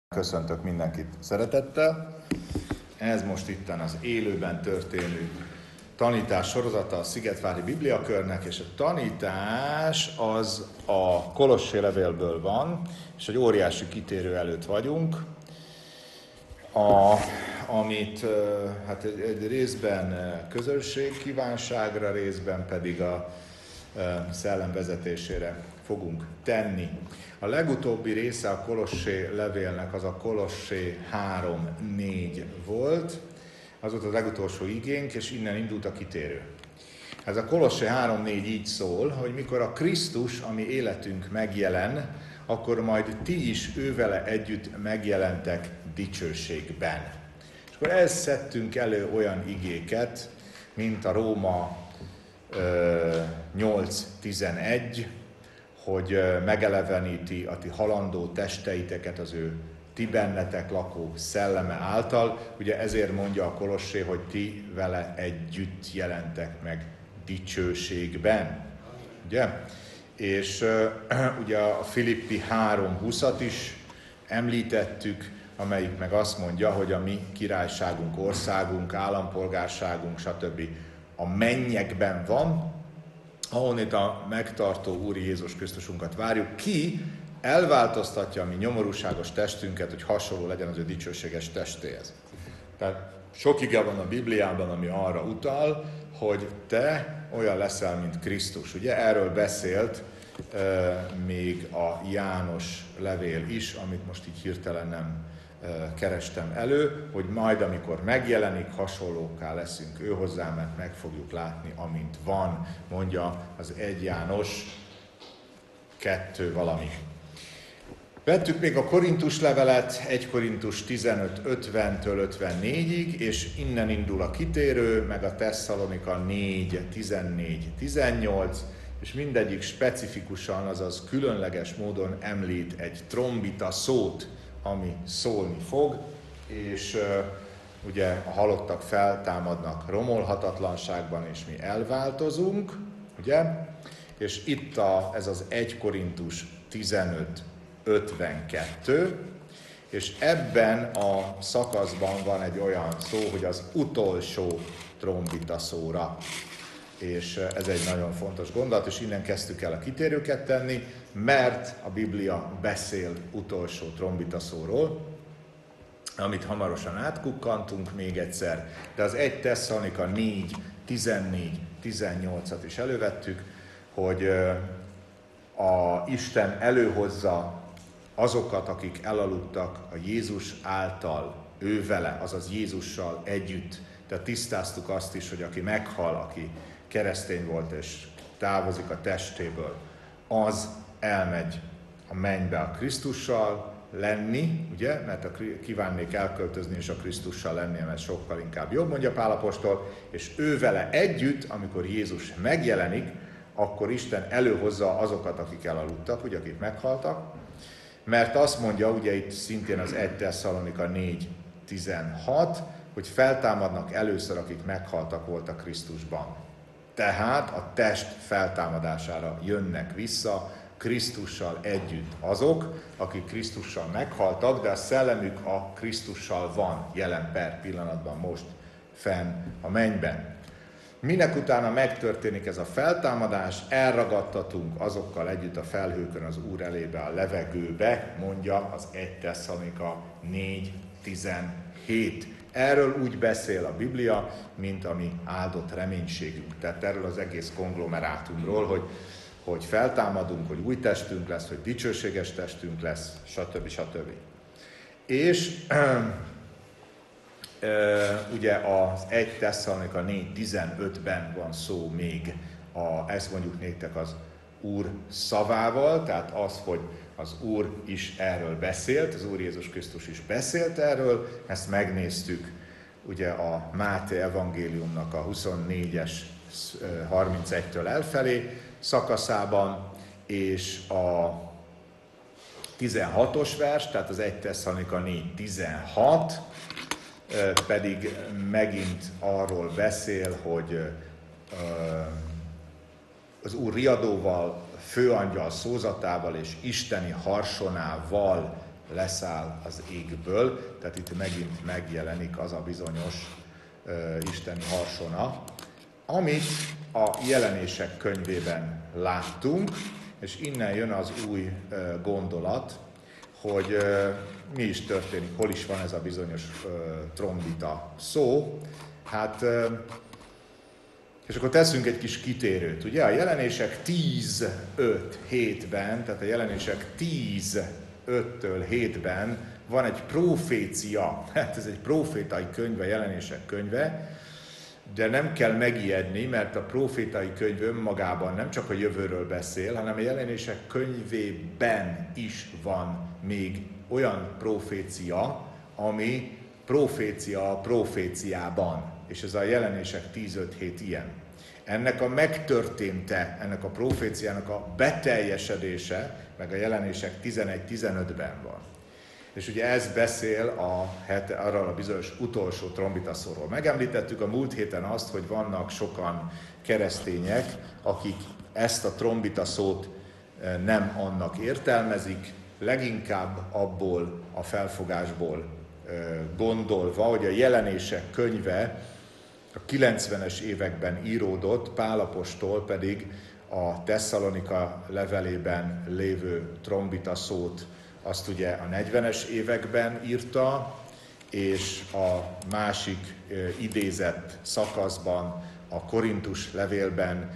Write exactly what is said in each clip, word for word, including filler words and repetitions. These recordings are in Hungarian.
Köszöntök mindenkit szeretettel. Ez most itten az élőben történő tanítás sorozata a Szigetvári Bibliakörnek, és a tanítás az a Kolossé levélből van, és egy óriási kitérő előtt vagyunk, a, amit hát egy, egy részben közösség kívánságra, részben pedig a szellem vezetésére fogunk tenni. A legutóbbi része a Kolossé levélnek az a Kolossé három négy volt, az volt a legutolsó igénk, és innen indult a kitérő. Ez a Kolossé három négy így szól, hogy mikor a Krisztus, ami életünk megjelen, akkor majd ti is ővele együtt megjelentek dicsőségben. És akkor ezt szedtünk elő olyan igéket, mint a Róma nyolc tizenegy, hogy megeleveníti a ti halandó testeiteket az ő ti bennetek lakó szelleme által. Ugye ezért mondja a Kolossé, hogy ti vele együtt jelentek meg dicsőségben. Ugye? És uh, ugye a Filippi három húszat is említettük, amelyik meg azt mondja, hogy a mi királyságunk, országunk, állampolgárságunk, stb. A mennyekben van, ahonnét a megtartó Úr Jézus Krisztusunkat várjuk, ki elváltoztatja a mi nyomorúságos testünket, hogy hasonló legyen az ő dicsőséges testéhez. Tehát sok ige van a Bibliában, ami arra utal, hogy te olyan leszel, mint Krisztus. Ugye erről beszélt e, még a János levél is, amit most így hirtelen nem e, kerestem elő, hogy majd amikor megjelenik, hasonlókká leszünk ő hozzá, mert meg fogjuk látni, amint van, mondja az egy János kettő valami. Vettük még a Korintus levelet, egy Korintus tizenöt ötventől ötvennégyig, és innen indul a kitérő, meg a Tesszalonika négy tizennégy tizennyolc, és mindegyik specifikusan, azaz különleges módon említ egy trombita szót, ami szólni fog, és uh, ugye a halottak feltámadnak romolhatatlanságban, és mi elváltozunk, ugye? És itt a, ez az egy Korintus tizenöt ötvenkettő, és ebben a szakaszban van egy olyan szó, hogy az utolsó trombita szóra. És ez egy nagyon fontos gondolat, és innen kezdtük el a kitérőket tenni, mert a Biblia beszél utolsó trombita szóról, amit hamarosan átkukkantunk még egyszer, de az egy Tesszalonika négy tizennégy tizennyolcat is elővettük, hogy a Isten előhozza azokat, akik elaludtak a Jézus által, ő vele, azaz Jézussal együtt. Tehát tisztáztuk azt is, hogy aki meghal, aki keresztény volt és távozik a testéből, az elmegy a mennybe a Krisztussal lenni, ugye? Mert a kívánnék elköltözni és a Krisztussal lenni, mert sokkal inkább jobb, mondja Pál apostol, és ő vele együtt, amikor Jézus megjelenik, akkor Isten előhozza azokat, akik elaludtak, ugye, akik meghaltak, mert azt mondja, ugye itt szintén az egy Tesszalonika négy tizenhat, hogy feltámadnak először, akik meghaltak voltak Krisztusban. Tehát a test feltámadására jönnek vissza Krisztussal együtt azok, akik Krisztussal meghaltak, de a szellemük a Krisztussal van jelen per pillanatban most fenn a mennyben. Minek utána megtörténik ez a feltámadás, elragadtatunk azokkal együtt a felhőkön az Úr elébe, a levegőbe, mondja az egy Tesszalonika négy tizenhét. Erről úgy beszél a Biblia, mint a mi áldott reménységünk. Tehát erről az egész konglomerátumról, hogy, hogy feltámadunk, hogy új testünk lesz, hogy dicsőséges testünk lesz, stb. stb. És Uh, ugye az egy Tesszalonika négy tizenötben van szó még, a, ezt mondjuk néktek az Úr szavával, tehát az, hogy az Úr is erről beszélt, az Úr Jézus Krisztus is beszélt erről, ezt megnéztük ugye a Máté evangéliumnak a huszonnégyes harmincegytől elfelé szakaszában, és a tizenhatos vers, tehát az egy Tesszalonika négy tizenhat, pedig megint arról beszél, hogy az Úr riadóval, főangyal szózatával és isteni harsonával leszáll az égből, tehát itt megint megjelenik az a bizonyos uh, isteni harsona, amit a Jelenések könyvében láttunk, és innen jön az új uh, gondolat, hogy uh, mi is történik, hol is van ez a bizonyos uh, trombita szó. Hát, uh, és akkor teszünk egy kis kitérőt. Ugye a Jelenések tíz öt hétben, tehát a Jelenések tíz öttől hétben van egy profécia, hát ez egy profétai könyve, Jelenések könyve, de nem kell megijedni, mert a profétai könyv önmagában nem csak a jövőről beszél, hanem a Jelenések könyvében is van még olyan profécia, ami profécia a proféciában. És ez a Jelenések tíz öt hét ilyen. Ennek a megtörténte, ennek a proféciának a beteljesedése, meg a Jelenések tizenegy tizenötben van. És ugye ez beszél a, arról a bizonyos utolsó trombitaszóról. Megemlítettük a múlt héten azt, hogy vannak sokan keresztények, akik ezt a trombitaszót nem annak értelmezik, leginkább abból a felfogásból gondolva, hogy a Jelenések könyve a kilencvenes években íródott, Pál apostol pedig a Tesszalonika levelében lévő trombitaszót azt ugye a negyvenes években írta, és a másik idézett szakaszban, a Korintus levélben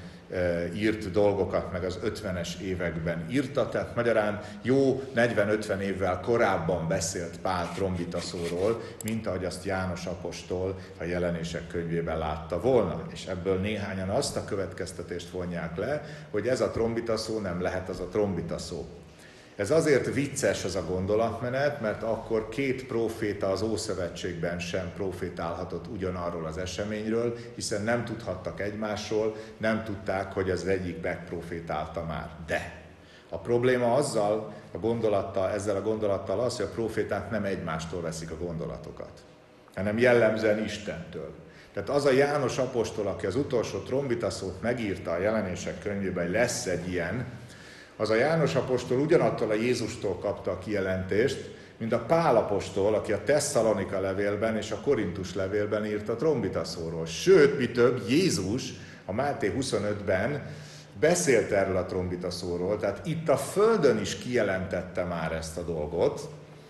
írt dolgokat meg az ötvenes években írta, tehát magyarán jó negyven-ötven évvel korábban beszélt Pál trombitaszóról, mint ahogy azt János apostol a Jelenések könyvében látta volna. És ebből néhányan azt a következtetést vonják le, hogy ez a trombitaszó nem lehet az a trombitaszó. Ez azért vicces az a gondolatmenet, mert akkor két próféta az Ószövetségben sem profétálhatott ugyanarról az eseményről, hiszen nem tudhattak egymásról, nem tudták, hogy az egyik megprofétálta már. De a probléma azzal, a gondolattal, ezzel a gondolattal az, hogy a proféták nem egymástól veszik a gondolatokat, hanem jellemzően Istentől. Tehát az a János apostol, aki az utolsó trombitaszót megírta a Jelenések könyvében, hogy lesz egy ilyen, az a János apostol ugyanattól a Jézustól kapta a kijelentést, mint a Pál apostol, aki a Tesszalonika levélben és a Korintus levélben írt a trombitaszóról. Sőt, mi több, Jézus a Máté huszonötben beszélt erről a trombitaszóról, tehát itt a Földön is kijelentette már ezt a dolgot.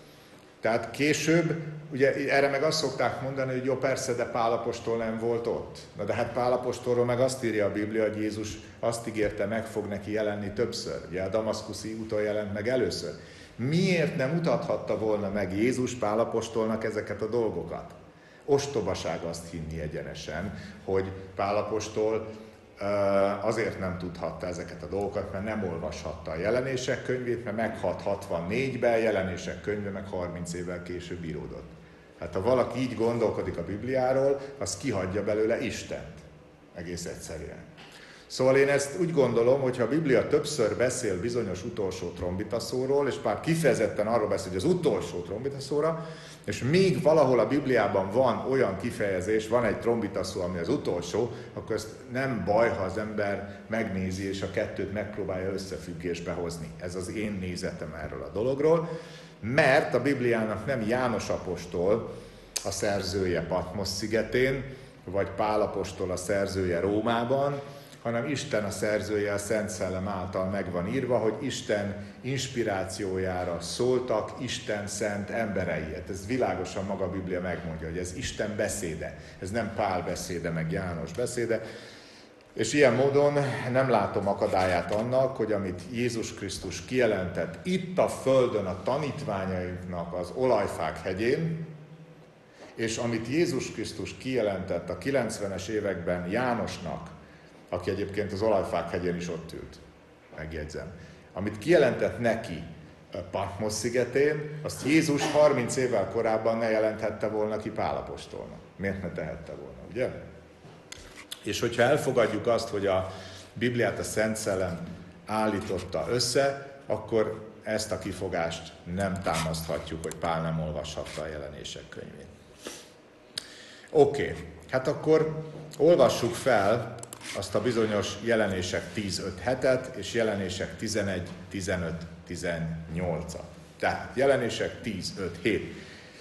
Tehát később, ugye erre meg azt szokták mondani, hogy jó, persze, de Pál apostol nem volt ott. Na de hát Pál apostolról meg azt írja a Biblia, hogy Jézus azt ígérte, meg fog neki jelenni többször. Ugye a damaszkuszi úton jelent meg először. Miért nem mutathatta volna meg Jézus Pál apostolnak ezeket a dolgokat? Ostobaság azt hinni egyenesen, hogy Pál apostol azért nem tudhatta ezeket a dolgokat, mert nem olvashatta a Jelenések könyvét, mert meghalt hatvannégyben, Jelenések könyve meg harminc évvel később íródott. Hát ha valaki így gondolkodik a Bibliáról, az kihagyja belőle Istent. Egész egyszerűen. Szóval én ezt úgy gondolom, hogy ha a Biblia többször beszél bizonyos utolsó trombitaszóról, és pár kifejezetten arról beszél, hogy az utolsó trombitaszóra, és még valahol a Bibliában van olyan kifejezés, van egy trombitaszó, ami az utolsó, akkor ezt nem baj, ha az ember megnézi, és a kettőt megpróbálja összefüggésbe hozni. Ez az én nézetem erről a dologról, mert a Bibliának nem János apostol a szerzője Patmos szigetén, vagy Pál apostol a szerzője Rómában, hanem Isten a szerzője, a Szent Szellem által meg van írva, hogy Isten inspirációjára szóltak Isten szent emberei. Hát ez világosan maga a Biblia megmondja, hogy ez Isten beszéde. Ez nem Pál beszéde, meg János beszéde. És ilyen módon nem látom akadályát annak, hogy amit Jézus Krisztus kijelentett itt a Földön a tanítványainknak az Olajfák hegyén, és amit Jézus Krisztus kijelentett a kilencvenes években Jánosnak, aki egyébként az Olajfák hegyén is ott ült, megjegyzem. Amit kijelentett neki Patmos szigetén, azt Jézus harminc évvel korábban ne jelenthette volna ki Pál apostolnak. Miért ne tehette volna, ugye? És hogyha elfogadjuk azt, hogy a Bibliát a Szent Szellem állította össze, akkor ezt a kifogást nem támaszthatjuk, hogy Pál nem olvashatta a Jelenések könyvét. Oké, okay. Hát akkor olvassuk fel azt a bizonyos Jelenések tíz öt hetet és Jelenések tizenegy tizenöt tizennyolcat. Tehát jelenések tíz, öt, hét.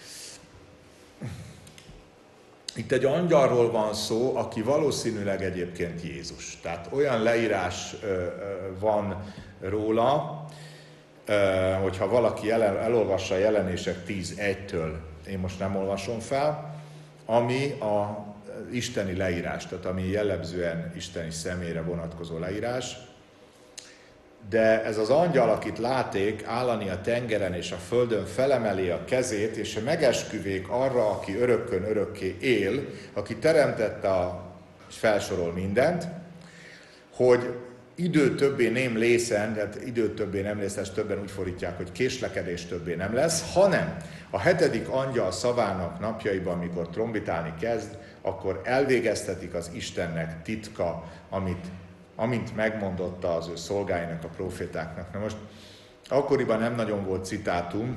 Itt egy angyalról van szó, aki valószínűleg egyébként Jézus. Tehát olyan leírás van róla, hogyha valaki elolvassa a jelenések tíz egytől, én most nem olvasom fel, ami a isteni leírás, tehát ami jellemzően isteni személyre vonatkozó leírás. De ez az angyal, akit láték állani a tengeren és a földön, felemeli a kezét, és megesküvék arra, aki örökkön örökké él, aki teremtette a, és felsorol mindent, hogy idő többé nem lészen, tehát idő többé nem lesz, ezt többen úgy fordítják, hogy késlekedés többé nem lesz, hanem a hetedik angyal szavának napjaiban, amikor trombitálni kezd, akkor elvégeztetik az Istennek titka, amit, amint megmondotta az ő szolgáinak, a profétáknak. Na most akkoriban nem nagyon volt citátum,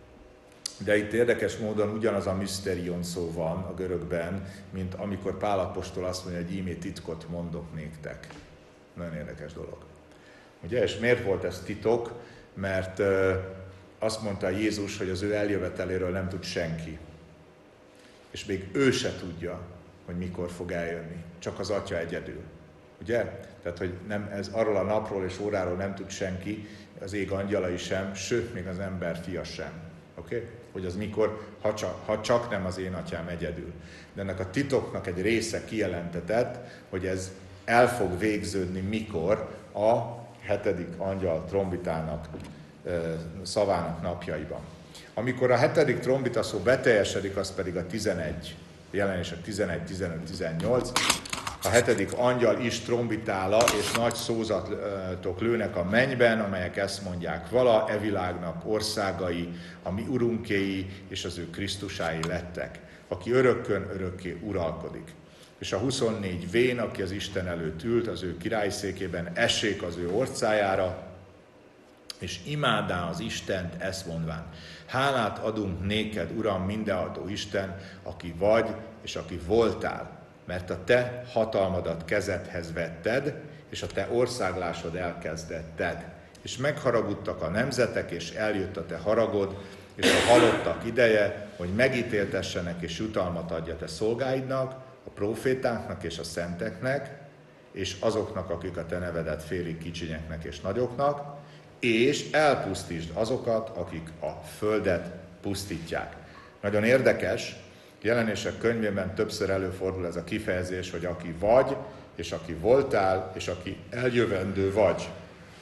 de itt érdekes módon ugyanaz a mysterion szó van a görögben, mint amikor Pál apostol azt mondja, hogy íme titkot mondok néktek. Nagyon érdekes dolog. Ugye, és miért volt ez titok? Mert ö, azt mondta Jézus, hogy az ő eljöveteléről nem tud senki. És még ő se tudja, hogy mikor fog eljönni. Csak az Atya egyedül. Ugye? Tehát, hogy nem, ez arról a napról és óráról nem tud senki, az ég angyalai sem, sőt, még az ember fia sem. Oké? Okay? Hogy az mikor, ha csak, ha csak nem az én atyám egyedül. De ennek a titoknak egy része kijelentetett, hogy ez el fog végződni mikor a hetedik angyal trombitának, szavának napjaiban. Amikor a hetedik trombita szó beteljesedik, az pedig a tizenegy, jelenések tizenegy, tizenöt, tizennyolc, a hetedik angyal is trombitála, és nagy szózatok lőnek a mennyben, amelyek ezt mondják, vala e világnak országai, a mi urunkéi és az ő Krisztusái lettek, aki örökkön örökké uralkodik. És a huszonnégy vén, aki az Isten előtt ült, az ő királyszékében, essék az ő orcájára, és imádá az Istent, ezt mondván. Hálát adunk néked, Uram, mindenható Isten, aki vagy, és aki voltál, mert a te hatalmadat kezedhez vetted, és a te országlásod elkezdetted. És megharagudtak a nemzetek, és eljött a te haragod, és a halottak ideje, hogy megítéltessenek és jutalmat adja te szolgáidnak, a profétáknak és a szenteknek, és azoknak, akik a te nevedet félig kicsinyeknek és nagyoknak, és elpusztítsd azokat, akik a földet pusztítják. Nagyon érdekes, jelenések könyvében többször előfordul ez a kifejezés, hogy aki vagy, és aki voltál, és aki eljövendő vagy.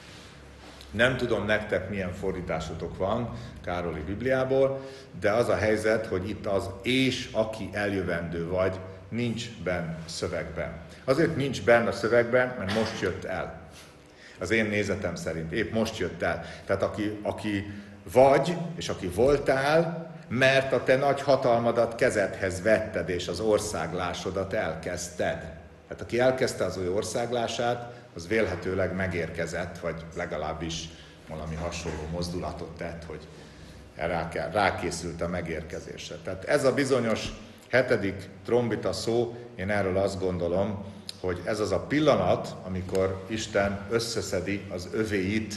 Nem tudom nektek milyen fordításotok van Károli Bibliából, de az a helyzet, hogy itt az és aki eljövendő vagy, nincs benn szövegben. Azért nincs benn a szövegben, mert most jött el. Az én nézetem szerint, épp most jött el. Tehát aki, aki vagy, és aki voltál, mert a te nagy hatalmadat kezedhez vetted, és az országlásodat elkezdted. Tehát aki elkezdte az ő országlását, az vélhetőleg megérkezett, vagy legalábbis valami hasonló mozdulatot tett, hogy rá kell, rákészült a megérkezésre. Tehát ez a bizonyos hetedik trombita szó, én erről azt gondolom, hogy ez az a pillanat, amikor Isten összeszedi az övéit,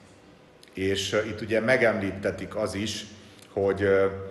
és itt ugye megemlítetik az is, hogy,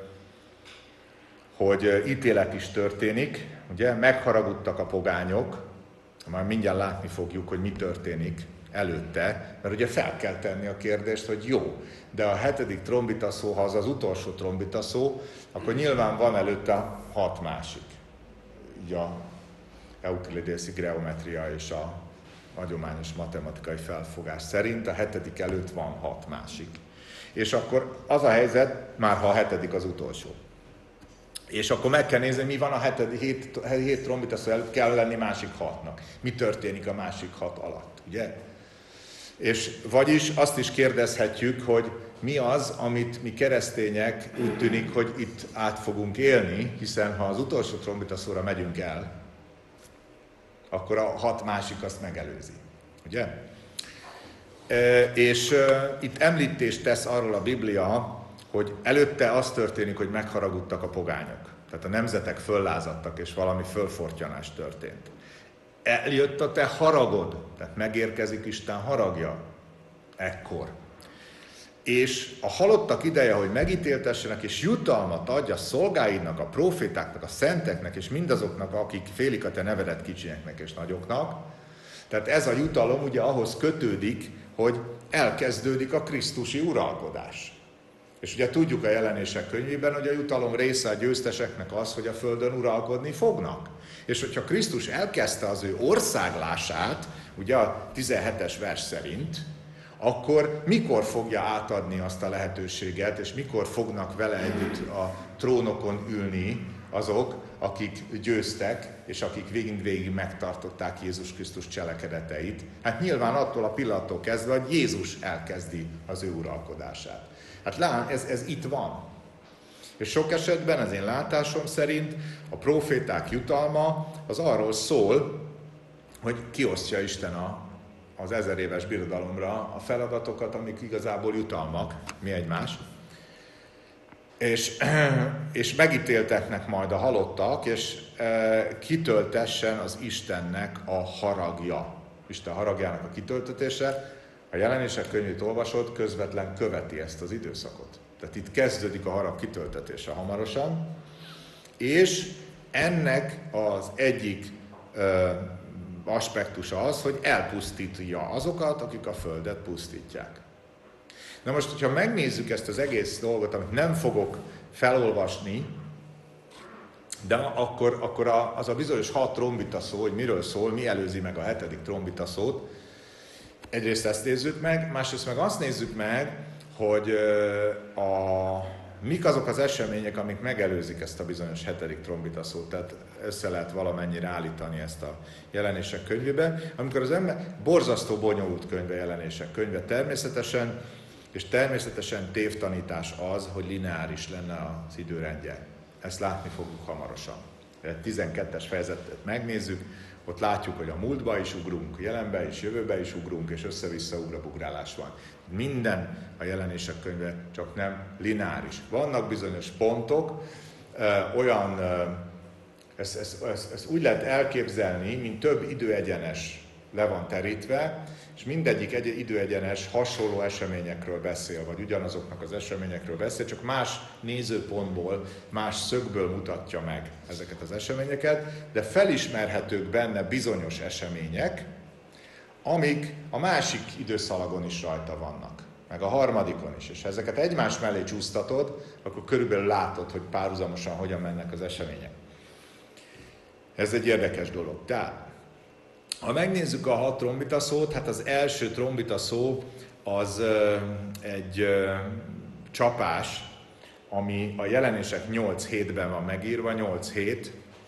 hogy ítélet is történik, ugye megharagudtak a pogányok, majd mindjárt látni fogjuk, hogy mi történik előtte, mert ugye fel kell tenni a kérdést, hogy jó, de a hetedik trombita szó, ha az az utolsó trombita szó, akkor nyilván van előtte hat másik. Így a euklidészi geometria és a hagyományos matematikai felfogás szerint a hetedik előtt van hat másik. És akkor az a helyzet, már ha a hetedik az utolsó. És akkor meg kell nézni, mi van a hetedik, hét, hét trombita szó előtt, kell lenni másik hatnak. Mi történik a másik hat alatt, ugye? És vagyis azt is kérdezhetjük, hogy mi az, amit mi keresztények úgy tűnik, hogy itt át fogunk élni, hiszen ha az utolsó trombita szóra megyünk el, akkor a hat másik azt megelőzi, ugye? E, és e, itt említést tesz arról a Biblia, hogy előtte az történik, hogy megharagudtak a pogányok. Tehát a nemzetek föllázadtak, és valami fölfortyanás történt. Eljött a te haragod, tehát megérkezik Isten haragja ekkor. és a halottak ideje, hogy megítéltessenek, és jutalmat adja szolgáidnak, a profétáknak, a szenteknek, és mindazoknak, akik félik a te nevedet kicsinyeknek és nagyoknak. Tehát ez a jutalom ugye ahhoz kötődik, hogy elkezdődik a krisztusi uralkodás. És ugye tudjuk a Jelenések könyvében, hogy a jutalom része a győzteseknek az, hogy a földön uralkodni fognak. És hogyha Krisztus elkezdte az ő országlását, ugye a tizenhetes vers szerint, akkor mikor fogja átadni azt a lehetőséget, és mikor fognak vele együtt a trónokon ülni azok, akik győztek, és akik végig-végig megtartották Jézus Krisztus cselekedeteit. Hát nyilván attól a pillanattól kezdve, hogy Jézus elkezdi az ő uralkodását. Hát lám, ez, ez itt van. És sok esetben, az én látásom szerint, a proféták jutalma az arról szól, hogy kiosztja Isten a, az ezer éves birodalomra a feladatokat, amik igazából jutalmak, mi egymás. És, és megítéltetnek majd a halottak, és e, kitöltessen az Istennek a haragja. Isten haragjának a kitöltetése, a Jelenések könyvét olvasod, közvetlen követi ezt az időszakot. Tehát itt kezdődik a harag kitöltetése hamarosan, és ennek az egyik ö, aspektusa az, hogy elpusztítja azokat, akik a földet pusztítják. Na most, hogyha megnézzük ezt az egész dolgot, amit nem fogok felolvasni, de akkor, akkor az a bizonyos hat trombita szó, hogy miről szól, mi előzi meg a hetedik trombita szót. Egyrészt ezt nézzük meg, másrészt meg azt nézzük meg, hogy a, mik azok az események, amik megelőzik ezt a bizonyos hetedik trombita szót. Tehát össze lehet valamennyire állítani ezt a Jelenések könyvébe. Amikor az ember, borzasztó bonyolult könyve Jelenések könyve természetesen, és természetesen tévtanítás az, hogy lineáris lenne az időrendje. Ezt látni fogjuk hamarosan. A tizenkettes fejezetet megnézzük, ott látjuk, hogy a múltba is ugrunk, jelenbe is, jövőbe is ugrunk, és össze-vissza ugrabugrálás van. Minden a Jelenések könyve, csak nem lineáris. Vannak bizonyos pontok, olyan, ezt, ezt, ezt, ezt úgy lehet elképzelni, mint több időegyenes le van terítve, és mindegyik egy időegyenes hasonló eseményekről beszél, vagy ugyanazoknak az eseményekről beszél, csak más nézőpontból, más szögből mutatja meg ezeket az eseményeket, de felismerhetők benne bizonyos események, amik a másik időszalagon is rajta vannak, meg a harmadikon is. És ha ezeket egymás mellé csúsztatod, akkor körülbelül látod, hogy párhuzamosan hogyan mennek az események. Ez egy érdekes dolog. Tehát, ha megnézzük a hat trombita szót, hát az első trombita szó az ö, egy ö, csapás, ami a Jelenések nyolc hétben van megírva, nyolc hét.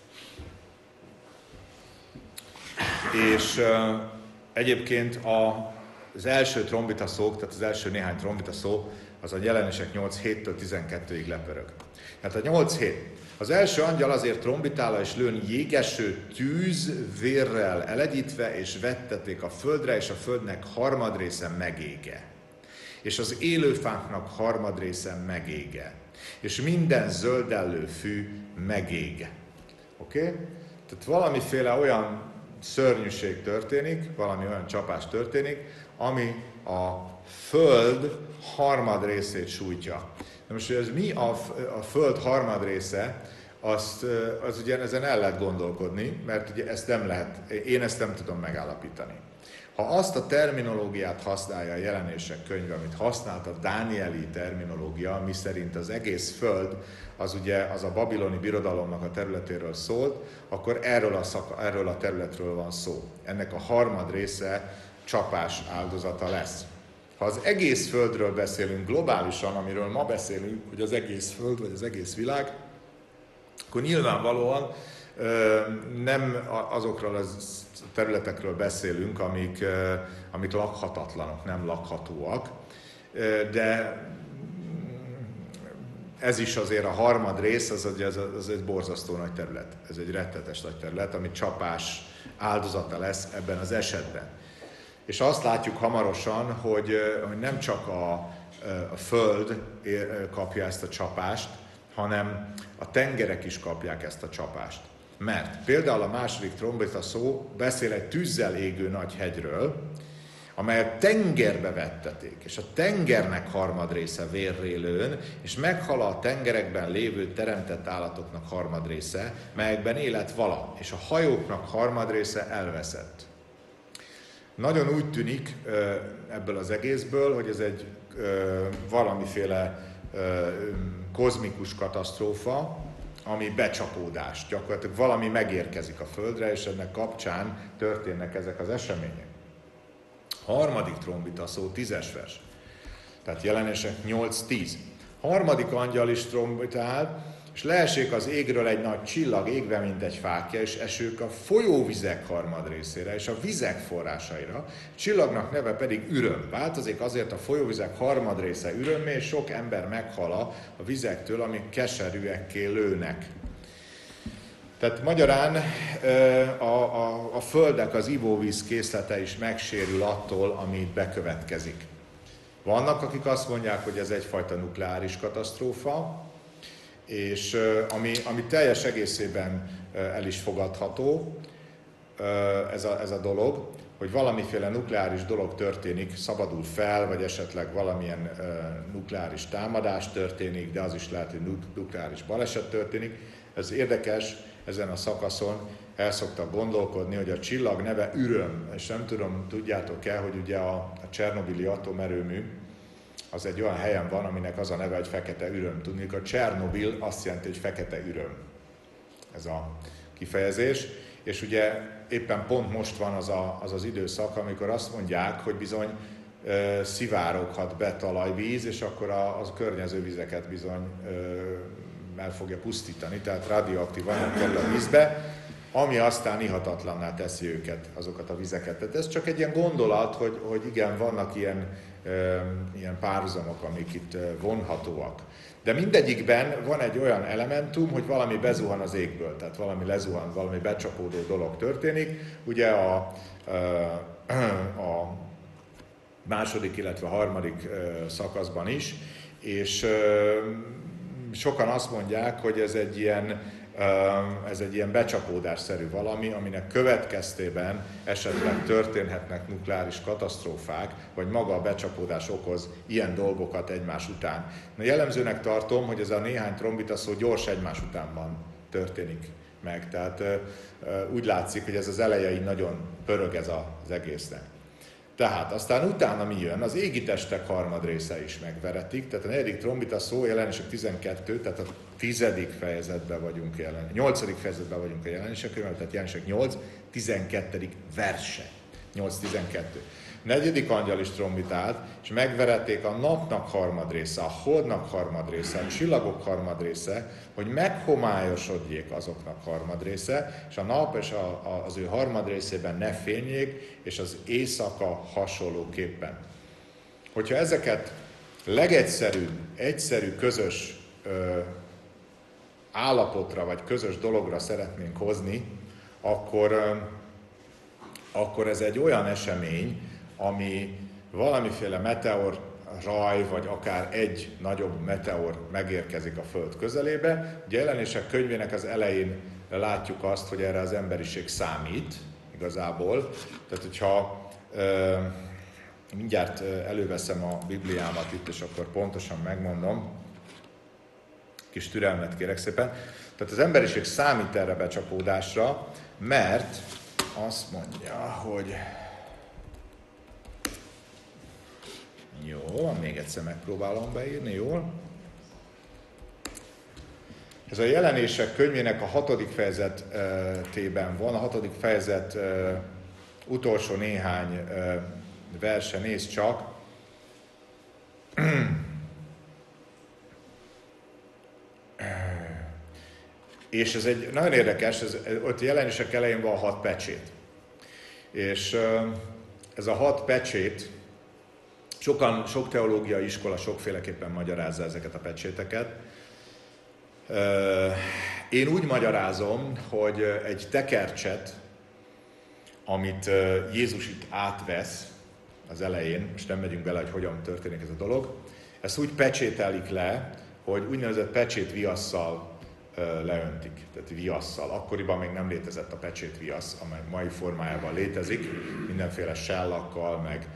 És ö, egyébként a, az első trombita szó, tehát az első néhány trombita szó, az a Jelenések nyolc héttől tizenkettőig lepörög. Tehát a nyolc hét. Az első angyal azért trombitál, és lőn jégeső tűz vérrel elegyítve, és vetteték a földre, és a földnek harmadrésze megége. És az élőfáknak harmadrésze megége. És minden zöldellő fű megége. Oké? Okay? Tehát valamiféle olyan szörnyűség történik, valami olyan csapás történik, ami a föld harmad részét sújtja. De most, hogy ez mi a, a föld harmad része, azt, az ugye ezen el lehet gondolkodni, mert ugye ezt nem lehet, én ezt nem tudom megállapítani. Ha azt a terminológiát használja a Jelenések könyve, amit használt a dánieli terminológia, mi szerint az egész föld, az ugye az a babiloni birodalomnak a területéről szólt, akkor erről a, szaka, erről a területről van szó. Ennek a harmad része csapás áldozata lesz. Ha az egész földről beszélünk globálisan, amiről ma beszélünk, hogy az egész föld, vagy az egész világ, akkor nyilvánvalóan ö, nem azokról a területekről beszélünk, amik, ö, amik lakhatatlanok, nem lakhatóak, ö, de ez is azért a harmad rész, az, az, az egy borzasztó nagy terület. Ez egy rettetes nagy terület, ami csapás áldozata lesz ebben az esetben. És azt látjuk hamarosan, hogy, hogy nem csak a, a föld kapja ezt a csapást, hanem a tengerek is kapják ezt a csapást. Mert például a második trombita szó beszél egy tűzzel égő nagy hegyről, amelyet tengerbe vetteték, és a tengernek harmadrésze vérré lőn, és meghal a tengerekben lévő teremtett állatoknak harmadrésze, melyekben élet vala, és a hajóknak harmadrésze elveszett. Nagyon úgy tűnik ebből az egészből, hogy ez egy valamiféle kozmikus katasztrófa, ami becsapódás. Gyakorlatilag valami megérkezik a Földre, és ennek kapcsán történnek ezek az események. Harmadik trombita szó, tízes vers. Tehát Jelenések nyolc tíz. Harmadik angyal is trombitál, és leesik az égről egy nagy csillag, égve, mint egy fákja, és esők a folyóvizek harmadrészére, és a vizek forrásaira. A csillagnak neve pedig Üröm. Változik azért a folyóvizek harmadrésze ürömmé, és sok ember meghal a vizektől, amik keserűekké lőnek. Tehát magyarán a, a, a földnek az ivóvíz készlete is megsérül attól, ami itt bekövetkezik. Vannak, akik azt mondják, hogy ez egyfajta nukleáris katasztrófa, és ami, ami teljes egészében el is fogadható, ez a, ez a dolog, hogy valamiféle nukleáris dolog történik, szabadul fel, vagy esetleg valamilyen nukleáris támadás történik, de az is lehet, hogy nukleáris baleset történik. Ez érdekes, ezen a szakaszon el szoktak gondolkodni, hogy a csillag neve Üröm, és nem tudom, tudjátok-e, hogy ugye a, a csernobili atomerőmű az egy olyan helyen van, aminek az a neve, hogy fekete üröm. Tudnék, a Csernobil azt jelenti, hogy fekete üröm. Ez a kifejezés. És ugye éppen pont most van az a, az, az időszak, amikor azt mondják, hogy bizony e, szivároghat be talajvíz, és akkor a, az környező vizeket bizony e, el fogja pusztítani, tehát radioaktív anyag kerül a vízbe, ami aztán ihatatlanná teszi őket, azokat a vizeket. Tehát ez csak egy ilyen gondolat, hogy, hogy igen, vannak ilyen, e, ilyen párhuzamok, amik itt vonhatóak. De mindegyikben van egy olyan elementum, hogy valami bezuhan az égből, tehát valami lezuhan, valami becsapódó dolog történik. Ugye a, a második, illetve a harmadik szakaszban is, és sokan azt mondják, hogy ez egy ilyen, ez egy ilyen becsapódásszerű valami, aminek következtében esetleg történhetnek nukleáris katasztrófák, vagy maga a becsapódás okoz ilyen dolgokat egymás után. Na, jellemzőnek tartom, hogy ez a néhány trombita szó gyors egymás utánban történik meg. Tehát úgy látszik, hogy ez az eleje így nagyon pörög ez az egésznek. Tehát aztán utána mi jön? Az égi testek harmadrésze is megveretik, tehát a negyedik trombita szó, Jelenések tizenkettő, tehát a tizedik fejezetben vagyunk jelen, nyolcadik fejezetben vagyunk a Jelenések, tehát Jelenések nyolc, tizenkettedik verse, nyolc tizenkettő. Negyedik angyal is trombitált, és megverették a napnak harmadrésze, a holdnak harmadrésze, a csillagok harmadrésze, hogy meghomályosodjék azoknak harmadrésze, és a nap és a, a, az ő harmadrészében ne fényjék, és az éjszaka hasonlóképpen. Hogyha ezeket legegyszerűbb, egyszerű, közös ö, állapotra, vagy közös dologra szeretnénk hozni, akkor, ö, akkor ez egy olyan esemény, ami valamiféle meteor raj, vagy akár egy nagyobb meteor megérkezik a Föld közelébe. Ugye Jelenések könyvének az elején látjuk azt, hogy erre az emberiség számít igazából. Tehát, hogyha e, mindjárt előveszem a Bibliámat itt, és akkor pontosan megmondom, kis türelmet kérek szépen. Tehát az emberiség számít erre becsapódásra, mert azt mondja, hogy jó, még egyszer megpróbálom beírni, jól. Ez a Jelenések könyvének a hatodik fejezetében van, a hatodik fejezet utolsó néhány verse, nézd csak. És ez egy nagyon érdekes, ez, ott Jelenések elején van a hat pecsét. És ez a hat pecsét, Sokan, sok teológiai iskola sokféleképpen magyarázza ezeket a pecséteket. Én úgy magyarázom, hogy egy tekercset, amit Jézus itt átvesz az elején, most nem megyünk bele, hogy hogyan történik ez a dolog, ezt úgy pecsételik le, hogy úgynevezett pecsétviasszal leöntik, tehát viasszal. Akkoriban még nem létezett a pecsét viasz, amely mai formájában létezik, mindenféle sellakkal, meg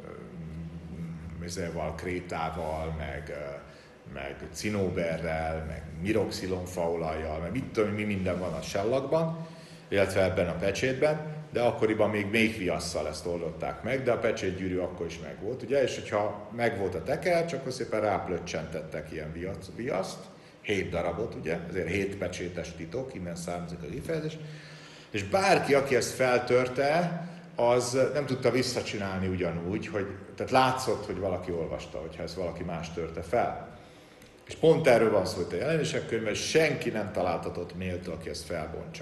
mezőval, krétával, meg, meg cinóberrel, meg miroxilonfaolajjal, meg mit tudom, mi minden van a sellakban, illetve ebben a pecsétben, de akkoriban még még viasszal ezt oldották meg, de a pecsétgyűrű akkor is megvolt, ugye, és hogyha megvolt a tekercs, akkor szépen ráplöccsentettek ilyen viaszt, hét darabot, ugye, ezért hét pecsétes titok, innen származik a kifejezés, és bárki, aki ezt feltörte, az nem tudta visszacsinálni ugyanúgy, hogy, tehát látszott, hogy valaki olvasta, hogyha ezt valaki más törte fel. És pont erről van szó, hogy a Jelenések könyvben senki nem találtatott méltó, aki ezt felbontsa.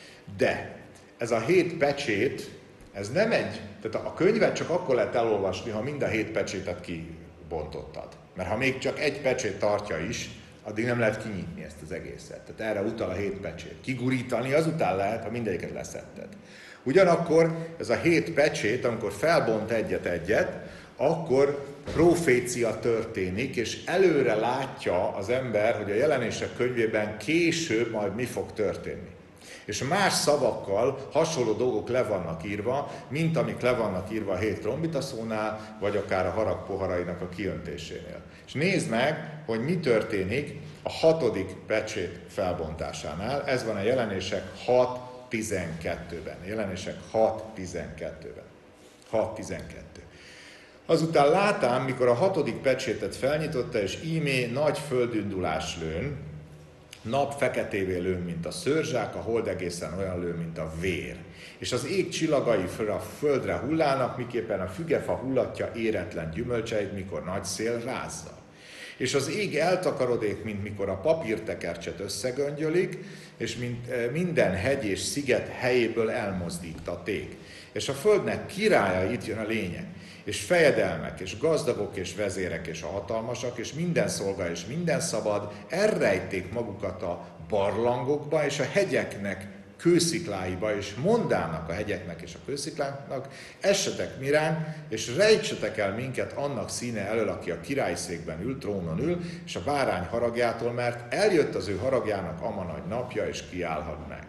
De ez a hét pecsét, ez nem egy, tehát a könyvet csak akkor lehet elolvasni, ha mind a hét pecsétet kibontottad. Mert ha még csak egy pecsét tartja is, addig nem lehet kinyitni ezt az egészet. Tehát erre utal a hét pecsét. Kigurítani azután lehet, ha mindegyiket leszetted. Ugyanakkor ez a hét pecsét, amikor felbont egyet-egyet, akkor profécia történik, és előre látja az ember, hogy a Jelenések könyvében később majd mi fog történni. És más szavakkal hasonló dolgok le vannak írva, mint amik le vannak írva a hét trombitaszónál, vagy akár a harag poharainak a kiöntésénél. És nézd meg, hogy mi történik a hatodik pecsét felbontásánál. Ez van a Jelenések hat tizenkettőben. Jelenések hat tizenkettőben. hat tizenkettő. Azután látám, mikor a hatodik pecsétet felnyitotta, és ímé nagy földündulás lőn, nap feketévé lőn, mint a szőrzsák, a hold egészen olyan lő, mint a vér. És az ég csillagai a földre hullának, miképpen a fügefa hullatja éretlen gyümölcseit, mikor nagy szél rázza. És az ég eltakarodék, mint mikor a papírtekercset összegöngyölik, és mint minden hegy és sziget helyéből elmozdítaték. És a földnek királya, itt jön a lényeg, és fejedelmek, és gazdagok, és vezérek, és a hatalmasak, és minden szolga, és minden szabad, elrejték magukat a barlangokba, és a hegyeknek kőszikláiba, és mondának a hegyeknek és a kőszikláknak, essetek miránk, és rejtsetek el minket annak színe elől, aki a királyszékben ül, trónon ül, és a bárány haragjától, mert eljött az ő haragjának ama nagy napja, és kiállhat meg.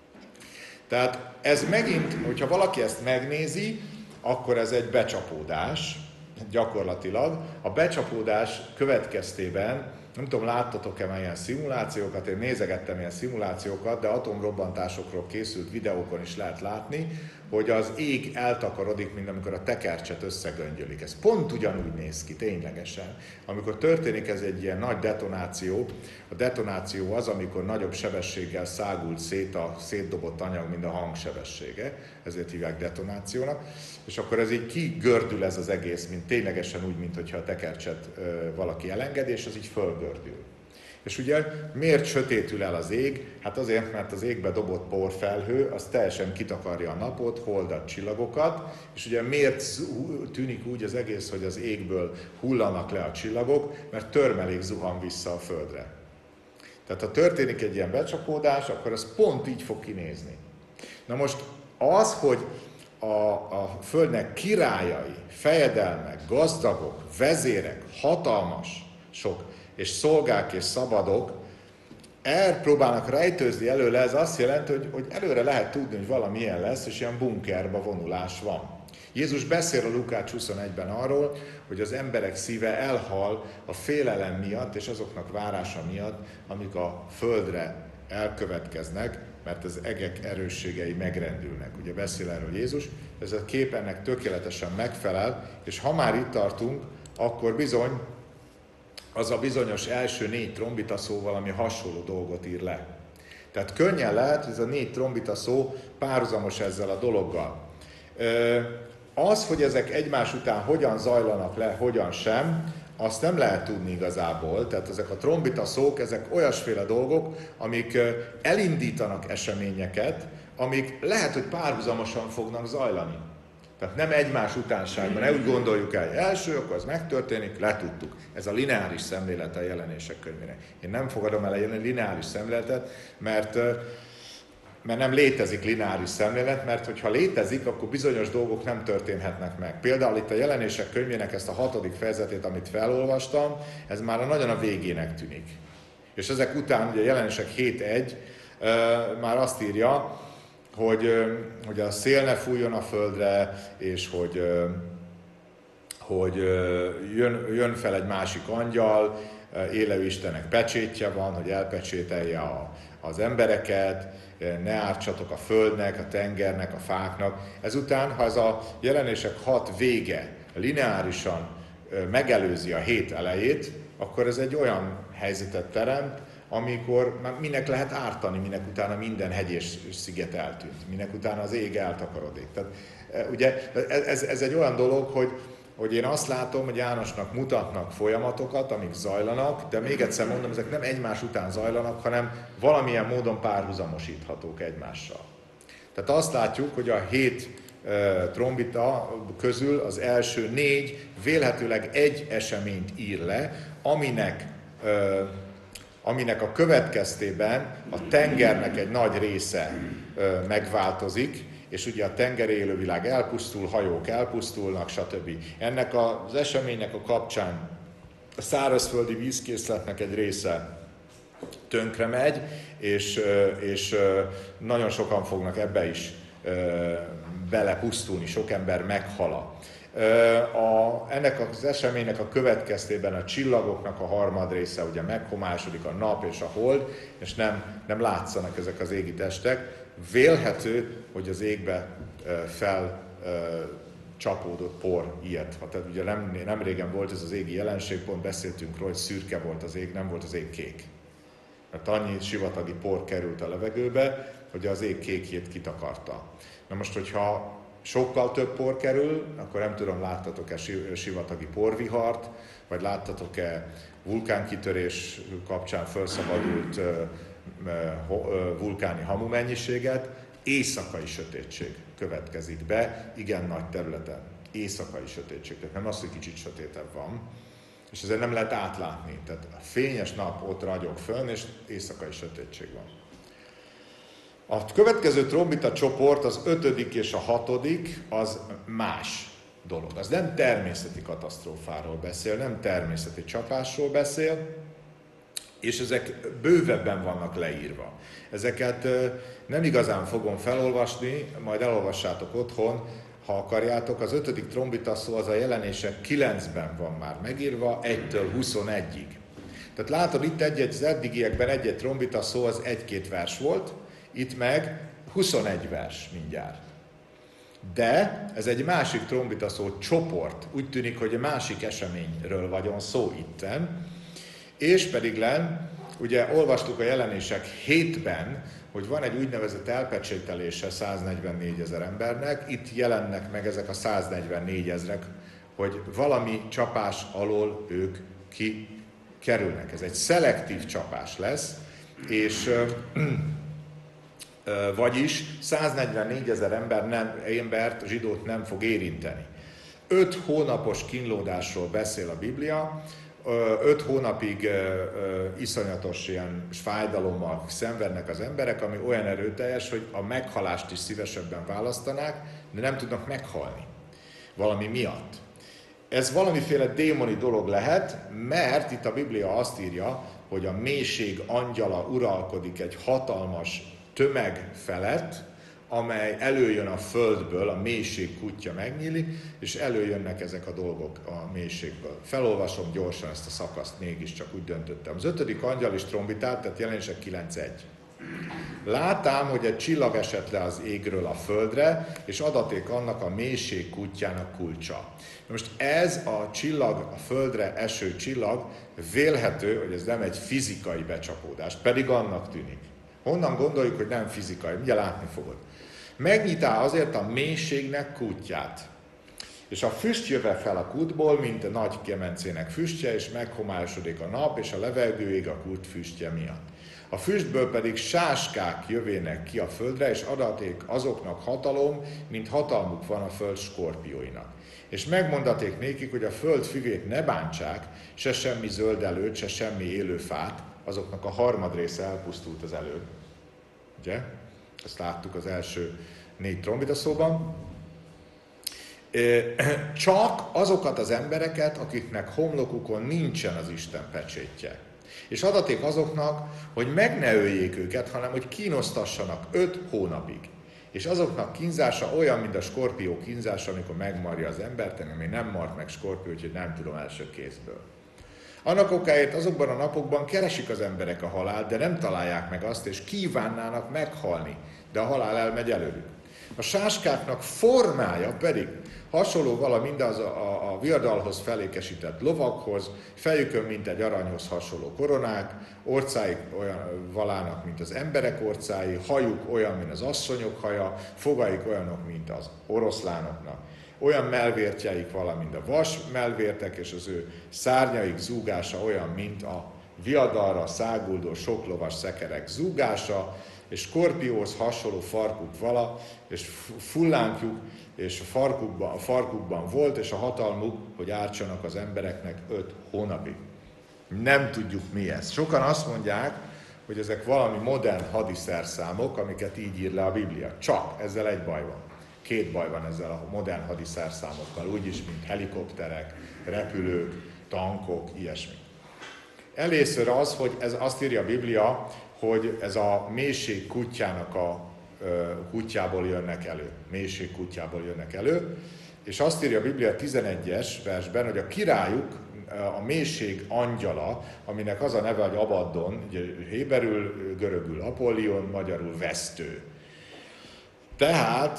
Tehát ez megint, hogyha valaki ezt megnézi, akkor ez egy becsapódás, gyakorlatilag. A becsapódás következtében, nem tudom, láttatok-e már ilyen szimulációkat, én nézegettem ilyen szimulációkat, de atomrobbantásokról készült videókon is lehet látni, hogy az ég eltakarodik, mint amikor a tekercset összegöngyölik. Ez pont ugyanúgy néz ki, ténylegesen. Amikor történik ez egy ilyen nagy detonáció, a detonáció az, amikor nagyobb sebességgel szágult szét a szétdobott anyag, mint a hangsebessége, ezért hívják detonációnak, és akkor ez így kigördül ez az egész, mint ténylegesen úgy, mintha a tekercset ö, valaki elenged, és az így fölgördül. És ugye miért sötétül el az ég? Hát azért, mert az égbe dobott porfelhő, az teljesen kitakarja a napot, holdat, csillagokat, és ugye miért tűnik úgy az egész, hogy az égből hullanak le a csillagok? Mert törmelék zuhan vissza a földre. Tehát ha történik egy ilyen becsapódás, akkor ez pont így fog kinézni. Na most az, hogy a, a földnek királyai, fejedelmek, gazdagok, vezérek, hatalmasok, és szolgák és szabadok elpróbálnak rejtőzni előle, ez azt jelenti, hogy, hogy előre lehet tudni, hogy valami ilyen lesz, és ilyen bunkerba vonulás van. Jézus beszél a Lukács huszonegyben arról, hogy az emberek szíve elhal a félelem miatt, és azoknak várása miatt, amik a földre elkövetkeznek, mert az egek erősségei megrendülnek. Ugye beszél erről Jézus, ez a kép ennek tökéletesen megfelel, és ha már itt tartunk, akkor bizony az a bizonyos első négy trombita szó valami hasonló dolgot ír le. Tehát könnyen lehet, hogy ez a négy trombita szó párhuzamos ezzel a dologgal. Az, hogy ezek egymás után hogyan zajlanak le, hogyan sem, azt nem lehet tudni igazából. Tehát ezek a trombita szók, ezek olyasféle dolgok, amik elindítanak eseményeket, amik lehet, hogy párhuzamosan fognak zajlani. Tehát nem egymás utánságban, ne úgy gondoljuk el, hogy első, akkor az megtörténik, letudtuk. Ez a lineáris szemlélet a Jelenések könyvének. Én nem fogadom el a lineáris szemléletet, mert, mert nem létezik lineáris szemlélet, mert hogyha létezik, akkor bizonyos dolgok nem történhetnek meg. Például itt a Jelenések könyvének ezt a hatodik fejezetét, amit felolvastam, ez már nagyon a végének tűnik. És ezek után, ugye Jelenések hét egy már azt írja, hogy, hogy a szél ne fújjon a földre, és hogy, hogy jön, jön fel egy másik angyal, élő Istennek pecsétje van, hogy elpecsételje a, az embereket, ne ártsatok a földnek, a tengernek, a fáknak. Ezután, ha ez a Jelenések hat vége lineárisan megelőzi a hét elejét, akkor ez egy olyan helyzetet teremt, amikor minek lehet ártani, minek utána minden hegy és sziget eltűnt, minek utána az ég eltakarodik. Tehát, ugye ez, ez egy olyan dolog, hogy, hogy én azt látom, hogy Jánosnak mutatnak folyamatokat, amik zajlanak, de még egyszer mondom, ezek nem egymás után zajlanak, hanem valamilyen módon párhuzamosíthatók egymással. Tehát azt látjuk, hogy a hét e, trombita közül az első négy vélhetőleg egy eseményt ír le, aminek e, aminek a következtében a tengernek egy nagy része megváltozik, és ugye a tengeri élővilág elpusztul, hajók elpusztulnak, stb. Ennek az eseménynek a kapcsán a szárazföldi vízkészletnek egy része tönkre megy, és, és nagyon sokan fognak ebbe is belepusztulni, sok ember meghala. A, ennek az eseménynek a következtében a csillagoknak a harmad része ugye meghomályosodik, a nap és a hold, és nem, nem látszanak ezek az égi testek. Vélhető, hogy az égbe fel csapódott por ilyet. Tehát ugye nem, nem régen volt ez az égi jelenség, pont beszéltünk róla, hogy szürke volt az ég, nem volt az ég kék. Mert annyi sivatagi por került a levegőbe, hogy az ég kékjét kitakarta. Na most, hogyha sokkal több por kerül, akkor nem tudom, láttatok-e sivatagi porvihart, vagy láttatok-e vulkánkitörés kapcsán felszabadult vulkáni hamu mennyiséget, éjszakai sötétség következik be, igen nagy területen. Éjszakai sötétség, tehát nem az, hogy kicsit sötétebb van, és ezért nem lehet átlátni. Tehát a fényes nap ott ragyog fönn, és éjszakai sötétség van. A következő trombita csoport, az ötödik és a hatodik, az más dolog. Az nem természeti katasztrófáról beszél, nem természeti csapásról beszél, és ezek bővebben vannak leírva. Ezeket nem igazán fogom felolvasni, majd elolvassátok otthon, ha akarjátok. Az ötödik trombita szó az a Jelenések kilencben van már megírva, egytől huszonegyig. Tehát látod, itt egy-egy, az eddigiekben egy-egy trombita szó az egy-két vers volt, itt meg huszonegy vers mindjárt. De ez egy másik trombita szó csoport. Úgy tűnik, hogy egy másik eseményről vagyon szó itten. És pedig len, ugye olvastuk a Jelenések hétben, hogy van egy úgynevezett elpecsételése száznegyvennégy ezer embernek. Itt jelennek meg ezek a száznegyvennégy ezrek, hogy valami csapás alól ők kikerülnek. Ez egy szelektív csapás lesz, és vagyis száznegyvennégy ezer ember nem, embert, zsidót nem fog érinteni. Öt hónapos kínlódásról beszél a Biblia, öt hónapig iszonyatos ilyen fájdalommal szenvednek az emberek, ami olyan erőteljes, hogy a meghalást is szívesebben választanák, de nem tudnak meghalni valami miatt. Ez valamiféle démoni dolog lehet, mert itt a Biblia azt írja, hogy a mélység angyala uralkodik egy hatalmas tömeg felett, amely előjön a földből, a mélység kutya megnyílik, és előjönnek ezek a dolgok a mélységből. Felolvasom gyorsan ezt a szakaszt, mégiscsak úgy döntöttem. Az ötödik angyal is trombitált, tehát Jelenések kilenc egy. Látám, hogy egy csillag esett le az égről a földre, és adaték annak a mélység kutyának kulcsa. Most ez a csillag, a földre eső csillag, vélhető, hogy ez nem egy fizikai becsapódás, pedig annak tűnik. Honnan gondoljuk, hogy nem fizikai? Ugye látni fogod. Megnyitá azért a mélységnek kútját. És a füst jöve fel a kútból, mint a nagy kemencének füstje, és meghomályosodik a nap, és a levegő ég a kút füstje miatt. A füstből pedig sáskák jövének ki a földre, és adaték azoknak hatalom, mint hatalmuk van a föld skorpióinak. És megmondaték nékik, hogy a föld füvét ne bántsák, se semmi zöldelőt, se semmi élő fát, azoknak a harmad része elpusztult az előbb. Ugye? Ezt láttuk az első négy trombita szóban. Csak azokat az embereket, akiknek homlokukon nincsen az Isten pecsétje. És adaték azoknak, hogy meg ne öljék őket, hanem hogy kínosztassanak öt hónapig. És azoknak kínzása olyan, mint a skorpió kínzása, amikor megmarja az embert, engem még nem mart meg skorpió, úgyhogy nem tudom első kézből. Annak okáért azokban a napokban keresik az emberek a halált, de nem találják meg azt, és kívánnának meghalni, de a halál elmegy előlük. A sáskáknak formája pedig hasonló vala mindaz a, a, a viadalhoz felékesített lovakhoz, fejükön, mint egy aranyhoz hasonló koronák, orcáik olyan valának, mint az emberek orcái, hajuk olyan, mint az asszonyok haja, fogaik olyanok, mint az oroszlánoknak. Olyan mellvértjeik vala, mint a vas mellvértek, és az ő szárnyaik zúgása olyan, mint a viadalra száguldó soklovas szekerek zúgása, és skorpióhoz hasonló farkuk vala, és fullánkjuk, és a farkukban, a farkukban volt, és a hatalmuk, hogy ártsanak az embereknek öt hónapig. Nem tudjuk mi ez. Sokan azt mondják, hogy ezek valami modern hadiszerszámok, amiket így ír le a Biblia. Csak ezzel egy baj van. Két baj van ezzel a modern hadiszerszámokkal, úgyis, mint helikopterek, repülők, tankok, ilyesmi. Először az, hogy ez azt írja a Biblia, hogy ez a mélység kutyának a kutyából jönnek elő. Mélység kutyából jönnek elő. És azt írja a Biblia tizenegyes versben, hogy a királyuk, a mélység angyala, aminek az a neve, hogy Abaddon, ugye héberül, görögül Apollion, magyarul vesztő. Tehát,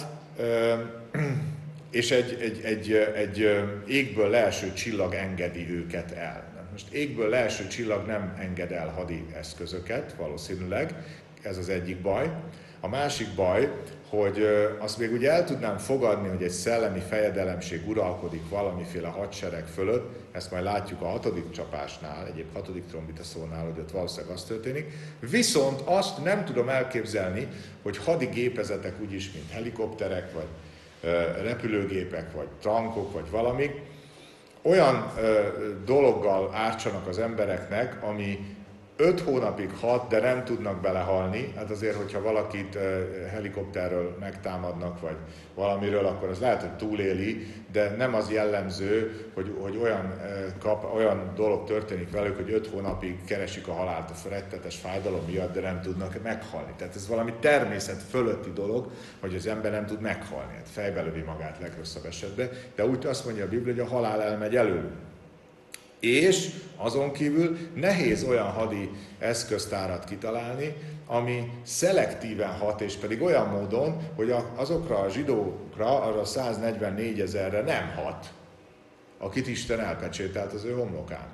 és egy, egy, egy, egy égből leeső csillag engedi őket el. Most égből leeső csillag nem enged el hadi eszközöket, valószínűleg, ez az egyik baj. A másik baj, hogy azt még ugye el tudnám fogadni, hogy egy szellemi fejedelemség uralkodik valamiféle hadsereg fölött, ezt majd látjuk a hatodik csapásnál, egyéb hatodik trombita szónál, hogy ott valószínűleg az történik. Viszont azt nem tudom elképzelni, hogy hadi gépezetek úgyis, mint helikopterek, vagy repülőgépek, vagy tankok, vagy valami, olyan ö, dologgal ártsanak az embereknek, ami öt hónapig hat, de nem tudnak belehalni. Hát azért, hogyha valakit ö, helikopterről megtámadnak, vagy valamiről, akkor az lehet, hogy túléli, de nem az jellemző, hogy, hogy olyan, ö, kap, olyan dolog történik velük, hogy öt hónapig keresik a halált a rettetes fájdalom miatt, de nem tudnak meghalni. Tehát ez valami természet fölötti dolog, hogy az ember nem tud meghalni. Hát fejbe lövi magát legrosszabb esetben, de úgy azt mondja a Biblia, hogy a halál elmegy elől. És azon kívül nehéz olyan hadi eszköztárat kitalálni, ami szelektíven hat, és pedig olyan módon, hogy azokra a zsidókra, arra száznegyvennégy ezerre nem hat, akit Isten elpecsételt az ő homlokán.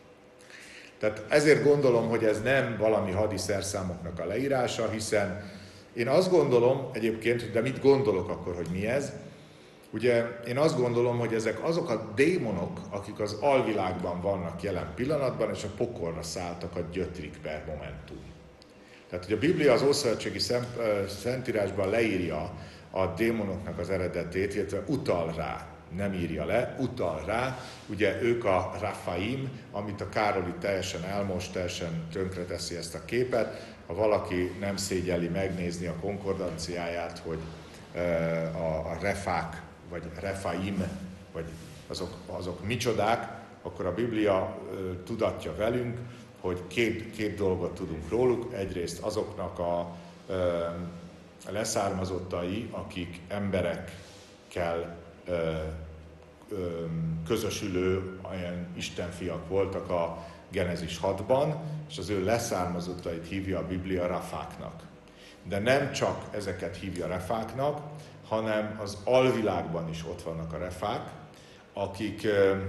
Tehát ezért gondolom, hogy ez nem valami hadi szerszámoknak a leírása, hiszen én azt gondolom egyébként, de mit gondolok akkor, hogy mi ez? Ugye én azt gondolom, hogy ezek azok a démonok, akik az alvilágban vannak jelen pillanatban, és a pokolra szálltak a gyötrik per momentum. Tehát, hogy a Biblia az Ószövetségi Szentírásban leírja a démonoknak az eredetét, illetve utal rá, nem írja le, utal rá, ugye ők a Raphaim, amit a Károli teljesen elmos, teljesen tönkreteszi ezt a képet, ha valaki nem szégyelli megnézni a konkordanciáját, hogy a, a refák, vagy Refaim, vagy azok, azok micsodák, akkor a Biblia tudatja velünk, hogy két, két dolgot tudunk róluk. Egyrészt azoknak a ö, leszármazottai, akik emberekkel ö, ö, közösülő olyan istenfiak voltak a Genezis hatban, és az ő leszármazottait hívja a Biblia Rafáknak. De nem csak ezeket hívja refáknak, hanem az alvilágban is ott vannak a refák, akik,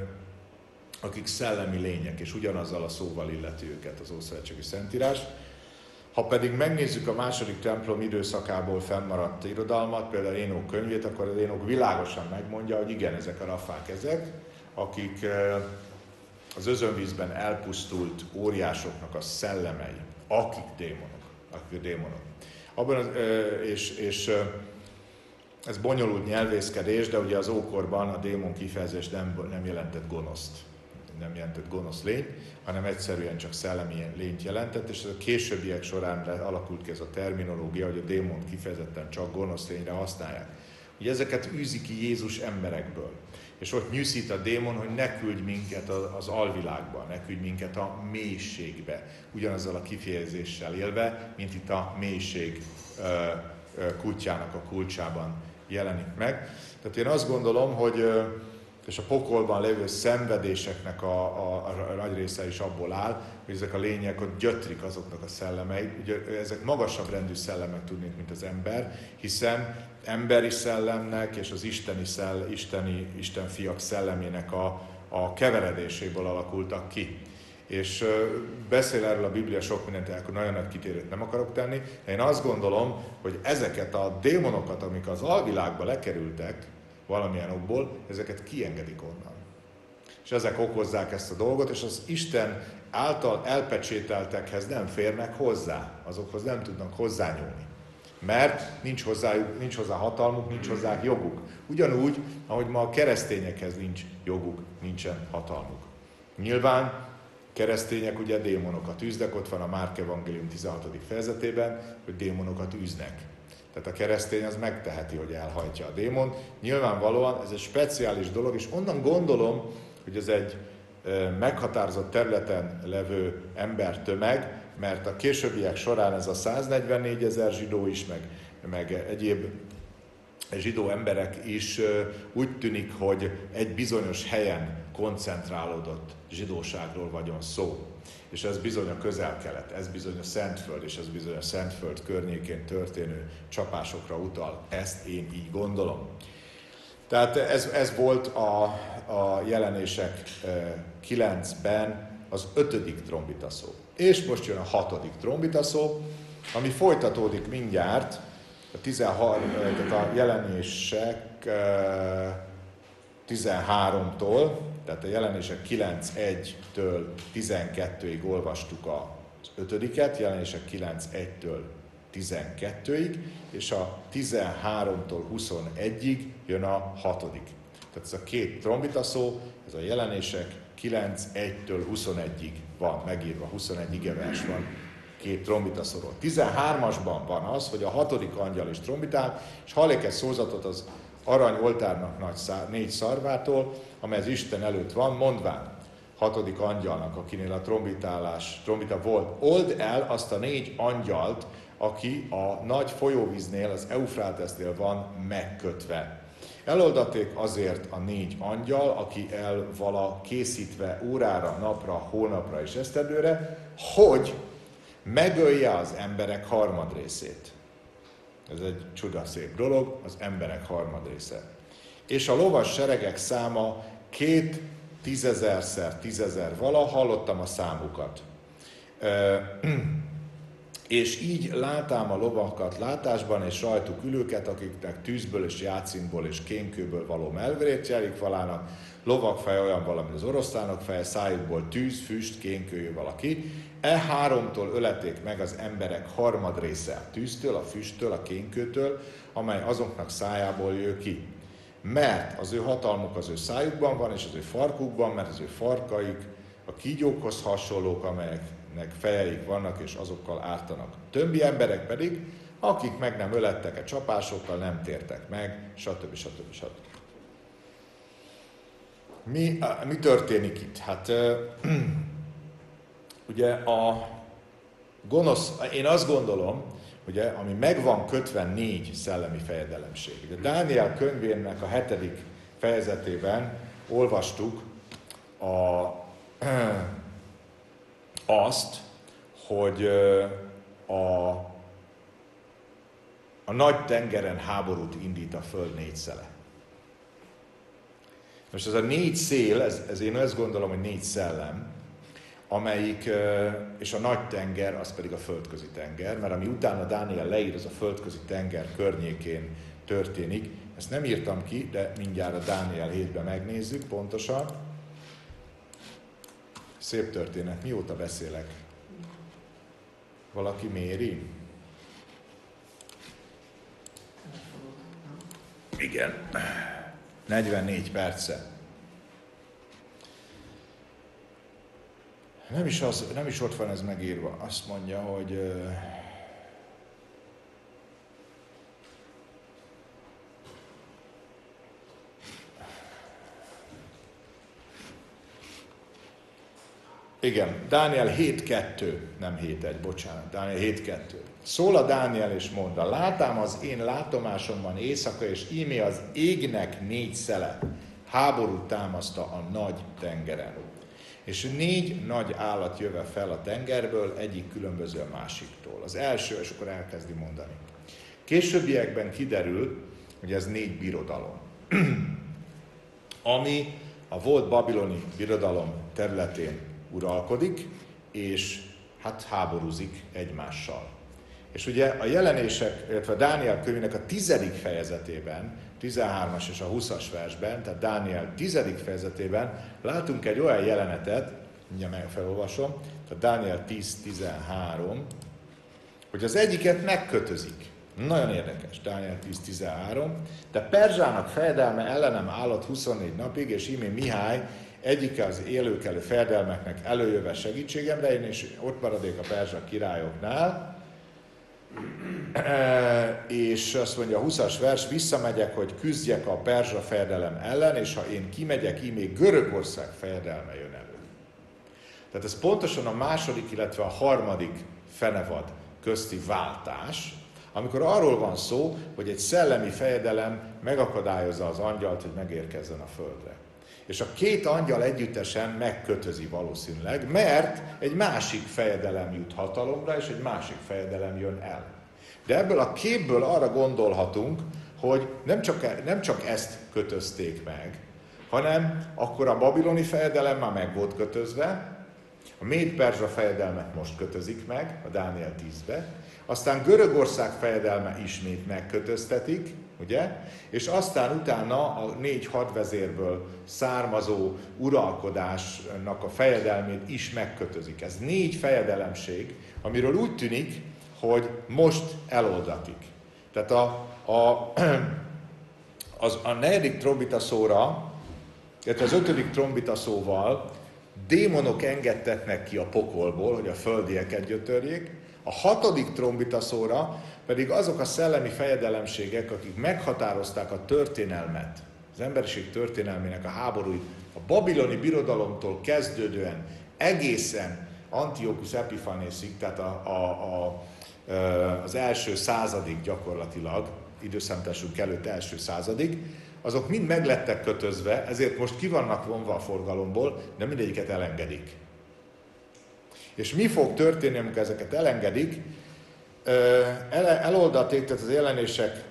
akik szellemi lények, és ugyanazzal a szóval illeti őket az Ószövetségi Szentírás. Ha pedig megnézzük a második templom időszakából fennmaradt irodalmat, például Énok könyvét, akkor az Énok világosan megmondja, hogy igen, ezek a rafák ezek, akik az özönvízben elpusztult óriásoknak a szellemei, akik démonok. Akik démonok. Abban az, és, és ez bonyolult nyelvészkedés, de ugye az ókorban a démon kifejezés nem, nem jelentett gonoszt, nem jelentett gonosz lény, hanem egyszerűen csak szellemi lényt jelentett, és a későbbiek során alakult ki ez a terminológia, hogy a démont kifejezetten csak gonosz lényre használják. Ugye ezeket űzi ki Jézus emberekből. És ott nyűszít a démon, hogy ne küldj minket az alvilágba, ne küldj minket a mélységbe. Ugyanazzal a kifejezéssel élve, mint itt a mélység kutyának a kulcsában jelenik meg. Tehát én azt gondolom, hogy és a pokolban lévő szenvedéseknek a, a, a nagy része is abból áll, hogy ezek a lények ott gyötrik azoknak a szellemeit. Ugye ezek magasabb rendű szellemek tudnék, mint az ember, hiszen emberi szellemnek és az isteni, szell, isteni Isten fiak szellemének a, a keveredéséből alakultak ki. És beszél erről a Biblia sok mindent, akkor nagyon nagy kitérőt nem akarok tenni, de én azt gondolom, hogy ezeket a démonokat, amik az alvilágba lekerültek, valamilyen okból, ezeket kiengedik onnan. És ezek okozzák ezt a dolgot, és az Isten által elpecsételtekhez nem férnek hozzá, azokhoz nem tudnak hozzányúlni. Mert nincs, hozzájuk, nincs hozzá hatalmuk, nincs hozzá joguk. Ugyanúgy, ahogy ma a keresztényekhez nincs joguk, nincsen hatalmuk. Nyilván keresztények ugye démonokat űznek, ott van a Márk evangélium tizenhatodik fejezetében, hogy démonokat űznek. Tehát a keresztény az megteheti, hogy elhajtja a démont. Nyilvánvalóan ez egy speciális dolog, és onnan gondolom, hogy ez egy meghatározott területen levő embertömeg, mert a későbbiek során ez a száznegyvennégyezer zsidó is, meg, meg egyéb zsidó emberek is úgy tűnik, hogy egy bizonyos helyen koncentrálódott zsidóságról vagyon szó. És ez bizony a Közel-Kelet, ez bizony a Szentföld, és ez bizony a Szentföld környékén történő csapásokra utal. Ezt én így gondolom. Tehát ez, ez volt a, a jelenések kilencben az ötödik trombitaszó. És most jön a hatodik trombitaszó, ami folytatódik mindjárt, a, tizenharmadik, tehát a jelenések tizenháromtól, tehát a jelenések kilenc egytől tizenkettőig olvastuk az ötödiket, jelenések kilenc egytől tizenkettőig, és a tizenháromtól huszonegyig jön a hatodik. Tehát ez a két trombitaszó, ez a jelenések kilenc egytől huszonegyig van megírva, huszonegy igevers van két trombitaszóról. tizenhármasban van az, hogy a hatodik angyal is trombitál, és hallik egy szózatot az arany oltárnak nagy szár, négy szarvától, amely az Isten előtt van, mondván hatodik angyalnak, akinél a trombitálás, trombita volt, old el azt a négy angyalt, aki a nagy folyóvíznél, az Eufrátesznél van megkötve. Eloldatték azért a négy angyal, aki el vala készítve órára, napra, hónapra és esztendőre, hogy megölje az emberek harmadrészét. Ez egy csodaszép dolog, az emberek harmadrésze. És a lovas seregek száma két tízezerszer tízezer vala, hallottam a számukat. És így látám a lovakat látásban, és rajtuk ülőket, akiknek tűzből és jácinkból és kénkőből való melvétjelik valának, lovak feje olyan valami az oroszlánok feje, szájukból tűz, füst, kénkőjű valaki. E háromtól öleték meg az emberek harmadrésze a tűztől, a füsttől, a kénkőtől, amely azoknak szájából jön ki. Mert az ő hatalmuk az ő szájukban van, és az ő farkukban, mert az ő farkaik a kígyókhoz hasonlók, amelyeknek fejeik vannak, és azokkal ártanak. Többi emberek pedig, akik meg nem ölettek a csapásokkal, nem tértek meg, stb. stb. stb. Mi, mi történik itt? Hát ugye a gonosz, én azt gondolom, ugye, ami meg van kötve négy szellemi fejedelemség. Ugye Dániel könyvének a hetedik fejezetében olvastuk a, azt, hogy a, a nagy tengeren háborút indít a föld négy szele. Most ez a négy szél, ez, ez én azt gondolom, hogy négy szellem, amelyik, és a nagy tenger, az pedig a földközi tenger, mert ami utána Dániel leír, az a földközi tenger környékén történik. Ezt nem írtam ki, de mindjárt a Dániel hétben megnézzük pontosan. Szép történet. Mióta beszélek? Valaki méri? Igen. negyvennégy perce. Nem is, az, nem is ott van ez megírva. Azt mondja, hogy Igen, Dániel hét kettő, nem hét egy, bocsánat, Dániel hét kettő. Szól a Dániel és mondta, látám az én látomásomban éjszaka, és íme az égnek négy szele, háborút támaszta a nagy tengeren. És négy nagy állat jöve fel a tengerből, egyik különböző a másiktól. Az első, és akkor elkezdi mondani. Későbbiekben kiderül, hogy ez négy birodalom, ami a volt babiloni birodalom területén uralkodik, és hát háborúzik egymással. És ugye a jelenések, illetve a Dániel könyvének a tizedik fejezetében, tizenhármas és a huszas versben, tehát Dániel tizedik fejezetében látunk egy olyan jelenetet, mindjárt meg felolvasom, tehát Dániel tíz tizenhárom, hogy az egyiket megkötözik. Nagyon érdekes, Dániel tíz tizenhárom. De Perzsának fejedelme ellenem állott huszonnégy napig, és ímé Mihály egyike az élőkelő fejedelmeknek előjöve segítségemre, én is ott maradék a perzsa királyoknál. E, és azt mondja a huszas vers, visszamegyek, hogy küzdjek a perzsa fejedelem ellen, és ha én kimegyek, ímé Görögország fejedelme jön elő. Tehát ez pontosan a második, illetve a harmadik fenevad közti váltás, amikor arról van szó, hogy egy szellemi fejedelem megakadályozza az angyalt, hogy megérkezzen a földre. És a két angyal együttesen megkötözi valószínűleg, mert egy másik fejedelem jut hatalomra, és egy másik fejedelem jön el. De ebből a képből arra gondolhatunk, hogy nem csak, nem csak ezt kötözték meg, hanem akkor a babiloni fejedelem már meg volt kötözve, a méd-perzsa fejedelmet most kötözik meg, a Dániel tízbe, aztán Görögország fejedelme ismét megkötöztetik, ugye? És aztán utána a négy hadvezérből származó uralkodásnak a fejedelmét is megkötözik. Ez négy fejedelemség, amiről úgy tűnik, hogy most eloldatik. Tehát a, a, az, a negyedik trombitaszóra, illetve az ötödik trombitaszóval démonok engedtetnek ki a pokolból, hogy a földieket gyötörjék, a hatodik trombitaszóra pedig azok a szellemi fejedelemségek, akik meghatározták a történelmet, az emberiség történelmének a háborúit, a babiloni birodalomtól kezdődően egészen Antiochus Epiphanészig, tehát a, a, a, az első századig gyakorlatilag, időszámításunk előtt első századig, azok mind meglettek kötözve, ezért most ki vannak vonva a forgalomból, de mindegyiket elengedik. És mi fog történni, amikor ezeket elengedik? El, eloldaték, tehát az jelenések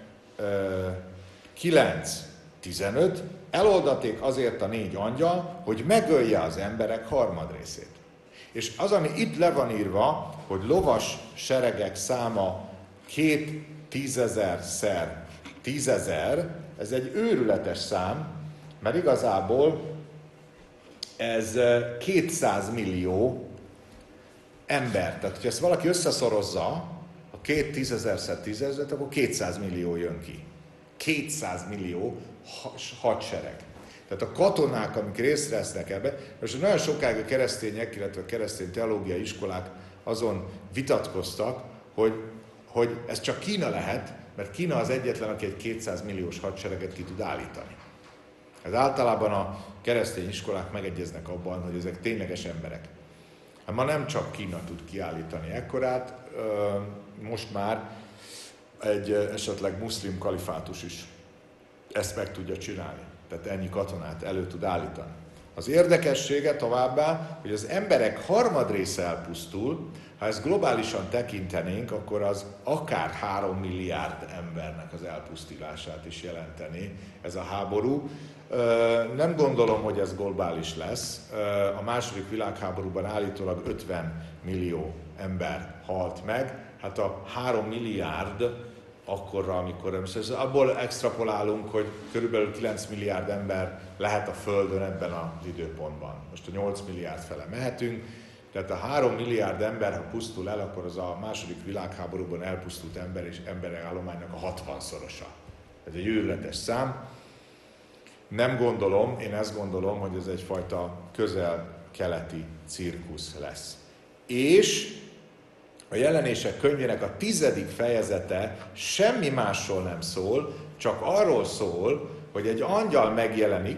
kilenc tizenöt, eloldaték azért a négy angyal, hogy megölje az emberek harmadrészét. És az, ami itt le van írva, hogy lovas seregek száma két tízezerszer tízezer, ez egy őrületes szám, mert igazából ez kétszáz millió ember. Tehát, hogyha ezt valaki összeszorozza, a két tízezerszer tízezret, akkor kétszáz millió jön ki. kétszáz millió hadsereg. Tehát a katonák, amik részt vesznek ebbe, most nagyon sokáig a keresztények, illetve a keresztény teológiai iskolák azon vitatkoztak, hogy, hogy ez csak Kína lehet, mert Kína az egyetlen, aki egy kétszáz milliós hadsereget ki tud állítani. Ez általában a keresztény iskolák megegyeznek abban, hogy ezek tényleges emberek. Hát ma nem csak Kína tud kiállítani ekkorát, most már egy esetleg muszlim kalifátus is ezt meg tudja csinálni. Tehát ennyi katonát elő tud állítani. Az érdekessége továbbá, hogy az emberek harmadrésze elpusztul, ha ezt globálisan tekintenénk, akkor az akár három milliárd embernek az elpusztulását is jelenteni ez a háború. Nem gondolom, hogy ez globális lesz. A második világháborúban állítólag ötven millió ember halt meg. Hát a három milliárd akkorra, amikor szóval abból extrapolálunk, hogy körülbelül kilenc milliárd ember lehet a Földön ebben az időpontban. Most a nyolc milliárd fele mehetünk, tehát a három milliárd ember, ha pusztul el, akkor az a második világháborúban elpusztult ember és emberek állománynak a hatvanszorosa. Ez egy őrületes szám. Nem gondolom, én ezt gondolom, hogy ez egyfajta közel-keleti cirkusz lesz. És a jelenések könyvének a tizedik fejezete semmi másról nem szól, csak arról szól, hogy egy angyal megjelenik,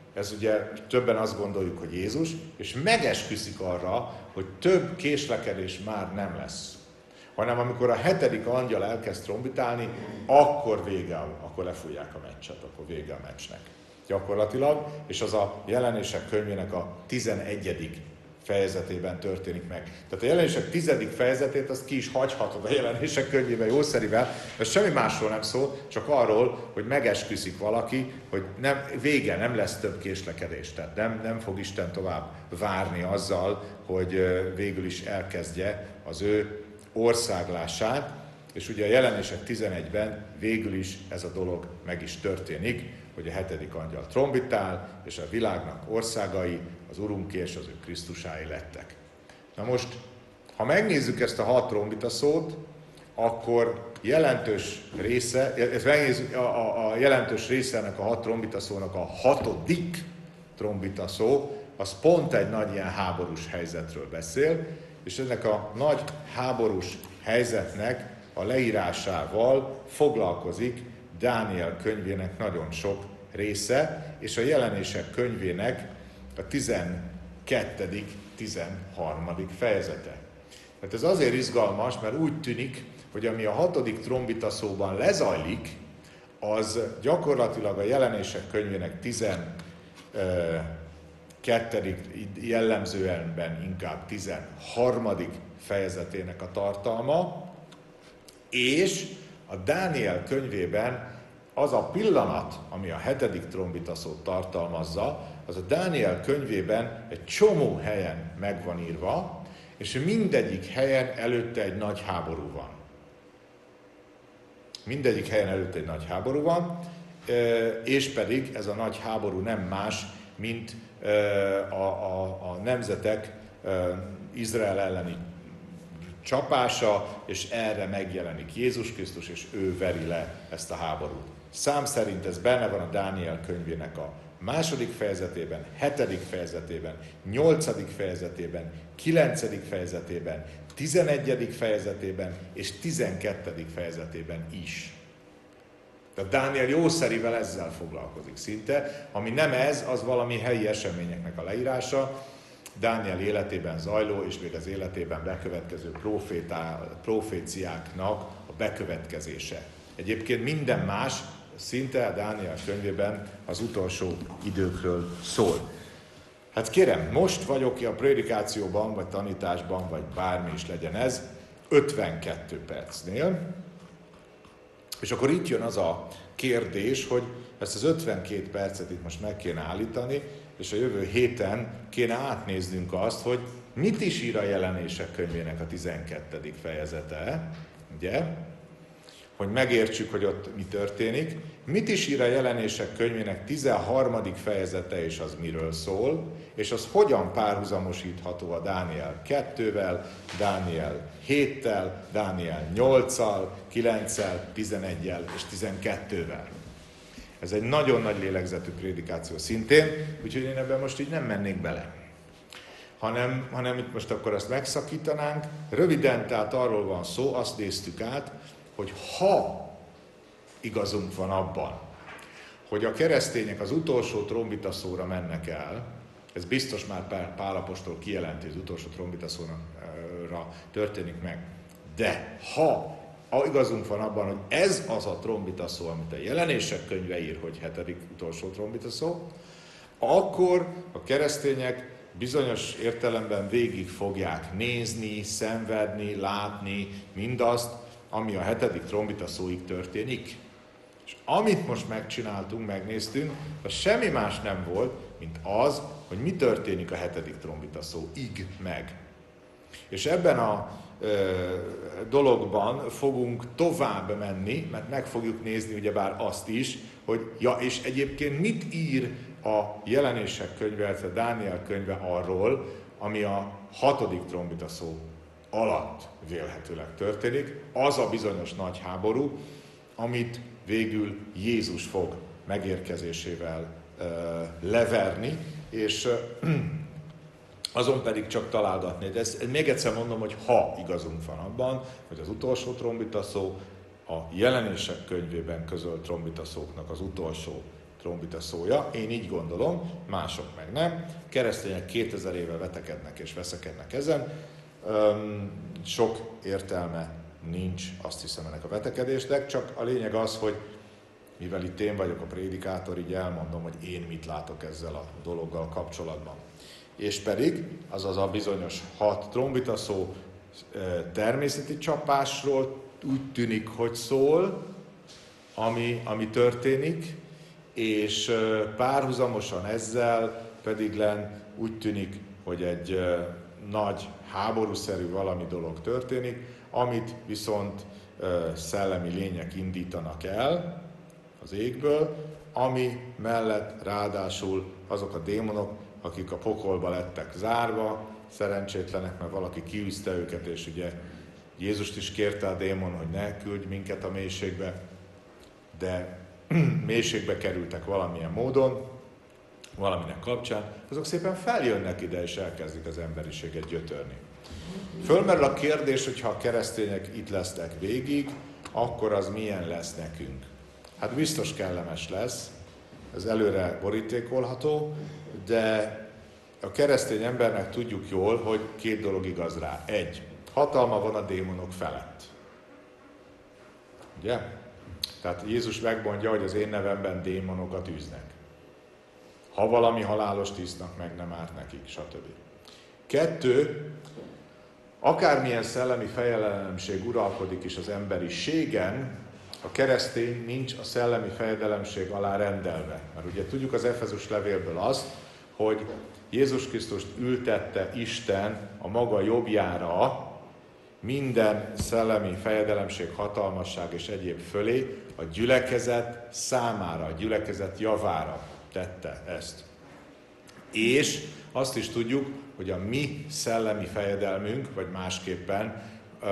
ez ugye többen azt gondoljuk, hogy Jézus, és megesküszik arra, hogy több késlekedés már nem lesz. Hanem amikor a hetedik angyal elkezd trombitálni, akkor vége, akkor lefújják a meccset, akkor vége a meccsnek. Gyakorlatilag, és az a Jelenések könyvének a tizenegyedik fejezetében történik meg. Tehát a Jelenések tizedik fejezetét azt ki is hagyhatod a Jelenések könyvében jószerivel, mert semmi másról nem szól, csak arról, hogy megesküszik valaki, hogy nem, vége, nem lesz több késlekedés. Tehát nem, nem fog Isten tovább várni azzal, hogy végül is elkezdje az ő országlását, és ugye a Jelenések tizenegyben végül is ez a dolog meg is történik, hogy a hetedik angyal trombitál, és a világnak országai az Urunké és az ő Krisztusái lettek. Na most, ha megnézzük ezt a hat trombita szót, akkor jelentős része, megnézzük a, a, a jelentős része ennek a hat trombita szónak a hatodik trombita szó, az pont egy nagy ilyen háborús helyzetről beszél, és ennek a nagy háborús helyzetnek a leírásával foglalkozik Dániel könyvének nagyon sok része, és a Jelenések könyvének a tizenkettedik tizenharmadik fejezete. Hát ez azért izgalmas, mert úgy tűnik, hogy ami a hatodik trombita szóban lezajlik, az gyakorlatilag a Jelenések könyvének tizenkettedik jellemzően inkább tizenharmadik fejezetének a tartalma, és a Dániel könyvében az a pillanat, ami a hetedik trombita szót tartalmazza, az a Dániel könyvében egy csomó helyen meg van írva, és mindegyik helyen előtte egy nagy háború van. Mindegyik helyen előtte egy nagy háború van, és pedig ez a nagy háború nem más, mint a, a, a nemzetek Izrael elleni csapása, és erre megjelenik Jézus Krisztus, és ő veri le ezt a háborút. Szám szerint ez benne van a Dániel könyvének a második fejezetében, hetedik fejezetében, nyolcadik fejezetében, kilencedik fejezetében, tizenegyedik fejezetében és tizenkettedik fejezetében is. Tehát Dániel jószerivel ezzel foglalkozik szinte. Ami nem ez, az valami helyi eseményeknek a leírása, Dániel életében zajló és még az életében bekövetkező proféciáknak a bekövetkezése. Egyébként minden más szinte a Dániel könyvében az utolsó időkről szól. Hát kérem, most vagyok ki a prédikációban, vagy tanításban, vagy bármi is legyen ez, ötvenkettő percnél, és akkor itt jön az a kérdés, hogy ezt az ötvenkét percet itt most meg kéne állítani, és a jövő héten kéne átnéznünk azt, hogy mit is ír a Jelenések könyvének a tizenkettedik fejezete, ugye? Hogy megértsük, hogy ott mi történik. Mit is ír a Jelenések könyvének tizenharmadik fejezete, és az miről szól, és az hogyan párhuzamosítható a Dániel kettővel, Dániel héttel, Dániel nyolccal, kilenccel, tizeneggyel és tizenkettővel. Ez egy nagyon nagy lélegzetű prédikáció szintén, úgyhogy én ebben most így nem mennék bele. Hanem, hanem itt most akkor ezt megszakítanánk. Röviden, tehát arról van szó, azt néztük át, hogy ha igazunk van abban, hogy a keresztények az utolsó trombita szóra mennek el, ez biztos már Pál apostol kijelenti, az utolsó trombita szóra történik meg, de ha igazunk van abban, hogy ez az a trombita szó, amit a Jelenések könyve ír, hogy hetedik utolsó trombita szó, akkor a keresztények bizonyos értelemben végig fogják nézni, szenvedni, látni mindazt, ami a hetedik trombita szóig történik. És amit most megcsináltunk, megnéztünk, az semmi más nem volt, mint az, hogy mi történik a hetedik trombita szóig meg. És ebben a ö, dologban fogunk tovább menni, mert meg fogjuk nézni ugyebár azt is, hogy ja, és egyébként mit ír a Jelenések könyve, a Dániel könyve arról, ami a hatodik trombita szó alatt vélhetőleg történik, az a bizonyos nagy háború, amit végül Jézus fog megérkezésével ö, leverni, és ö, azon pedig csak találgatni. De ezt, még egyszer mondom, hogy ha igazunk van abban, hogy az utolsó trombita szó a Jelenések könyvében közölt trombita szóknak az utolsó trombita szója. Én így gondolom, mások meg nem. Keresztények kétezer éve vetekednek és veszekednek ezen. Öm, sok értelme nincs, azt hiszem, ennek a vetekedésnek, csak a lényeg az, hogy mivel itt én vagyok a prédikátor, így elmondom, hogy én mit látok ezzel a dologgal kapcsolatban. És pedig, azaz a bizonyos hat trombita szó természeti csapásról úgy tűnik, hogy szól, ami, ami történik, és párhuzamosan ezzel pedig len úgy tűnik, hogy egy nagy háborúszerű valami dolog történik, amit viszont szellemi lények indítanak el az égből, ami mellett ráadásul azok a démonok, akik a pokolba lettek zárva, szerencsétlenek, mert valaki kiűzte őket, és ugye Jézust is kérte a démon, hogy ne küldj minket a mélységbe, de mélységbe kerültek valamilyen módon, valaminek kapcsán, azok szépen feljönnek ide, és elkezdik az emberiséget gyötörni. Fölmerül a kérdés, hogy ha a keresztények itt lesznek végig, akkor az milyen lesz nekünk? Hát biztos kellemes lesz, ez előre borítékolható, de a keresztény embernek tudjuk jól, hogy két dolog igaz rá. Egy, hatalma van a démonok felett. Ugye? Tehát Jézus megmondja, hogy az én nevemben démonokat űznek. Ha valami halálost isznak, meg nem árt nekik, stb. Kettő, akármilyen szellemi fejedelemség uralkodik is az emberiségen, a keresztény nincs a szellemi fejedelemség alá rendelve. Mert ugye tudjuk az Efezus levélből azt, hogy Jézus Krisztust ültette Isten a maga jobbjára minden szellemi fejedelemség, hatalmasság és egyéb fölé a gyülekezet számára, a gyülekezet javára tette ezt. És azt is tudjuk, hogy a mi szellemi fejedelmünk, vagy másképpen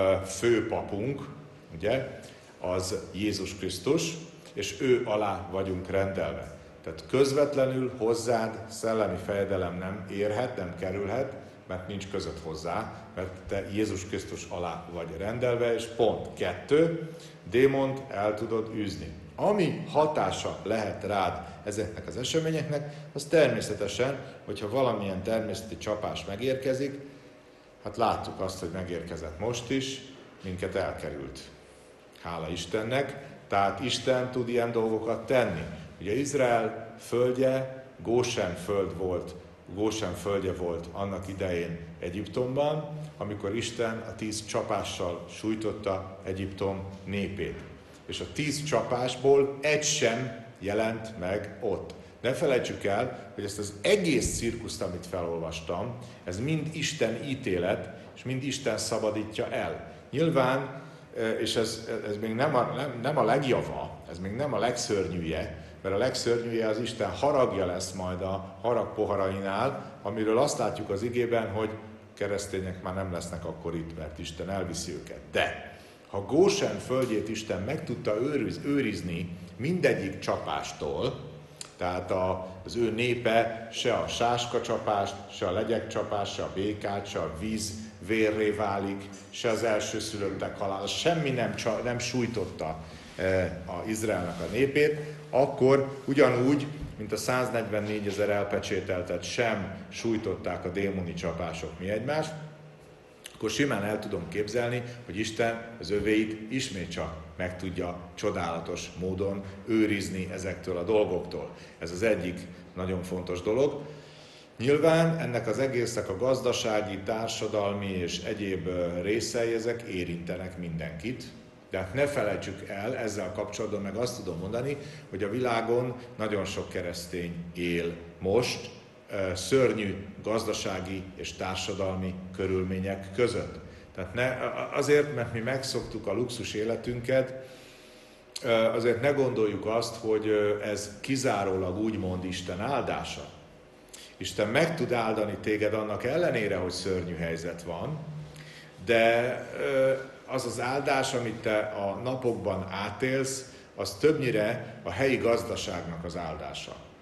főpapunk, ugye, az Jézus Krisztus, és ő alá vagyunk rendelve. Tehát közvetlenül hozzád szellemi fejedelem nem érhet, nem kerülhet, mert nincs között hozzá, mert te Jézus Krisztus alá vagy rendelve, és pont. Kettő, démont el tudod űzni. Ami hatása lehet rád ezeknek az eseményeknek, az természetesen, hogyha valamilyen természeti csapás megérkezik, hát láttuk azt, hogy megérkezett most is, minket elkerült. Hála Istennek, tehát Isten tud ilyen dolgokat tenni. Ugye Izrael földje Gósen föld volt, Gósen földje volt annak idején Egyiptomban, amikor Isten a tíz csapással sújtotta Egyiptom népét. És a tíz csapásból egy sem jelent meg ott. Ne felejtsük el, hogy ezt az egész cirkuszt, amit felolvastam, ez mind Isten ítélet, és mind Isten szabadítja el. Nyilván, és ez, ez még nem a, nem, nem a legjava, ez még nem a legszörnyűje, mert a legszörnyűje az Isten haragja lesz majd a harag poharainál, amiről azt látjuk az igében, hogy keresztények már nem lesznek akkor itt, mert Isten elviszi őket. De ha Gósen földjét Isten meg tudta őriz, őrizni mindegyik csapástól, tehát a, az ő népe se a sáska csapást, se a legyek csapást, se a békát, se a víz vérré válik, se az elsőszülöttek halála, semmi nem, nem sújtotta e, a Izraelnek a népét, akkor ugyanúgy, mint a száznegyvennégyezer elpecsételtet sem sújtották a démoni csapások mi egymást, akkor simán el tudom képzelni, hogy Isten az övéit ismét csak meg tudja csodálatos módon őrizni ezektől a dolgoktól. Ez az egyik nagyon fontos dolog. Nyilván ennek az egésznek a gazdasági, társadalmi és egyéb részei ezek érintenek mindenkit, de hát ne felejtsük el, ezzel kapcsolatban meg azt tudom mondani, hogy a világon nagyon sok keresztény él most, szörnyű gazdasági és társadalmi körülmények között. Tehát ne, azért, mert mi megszoktuk a luxus életünket, azért ne gondoljuk azt, hogy ez kizárólag úgymond Isten áldása. Isten meg tud áldani téged annak ellenére, hogy szörnyű helyzet van, de az az áldás, amit te a napokban átélsz, az többnyire a helyi gazdaságnak az áldása.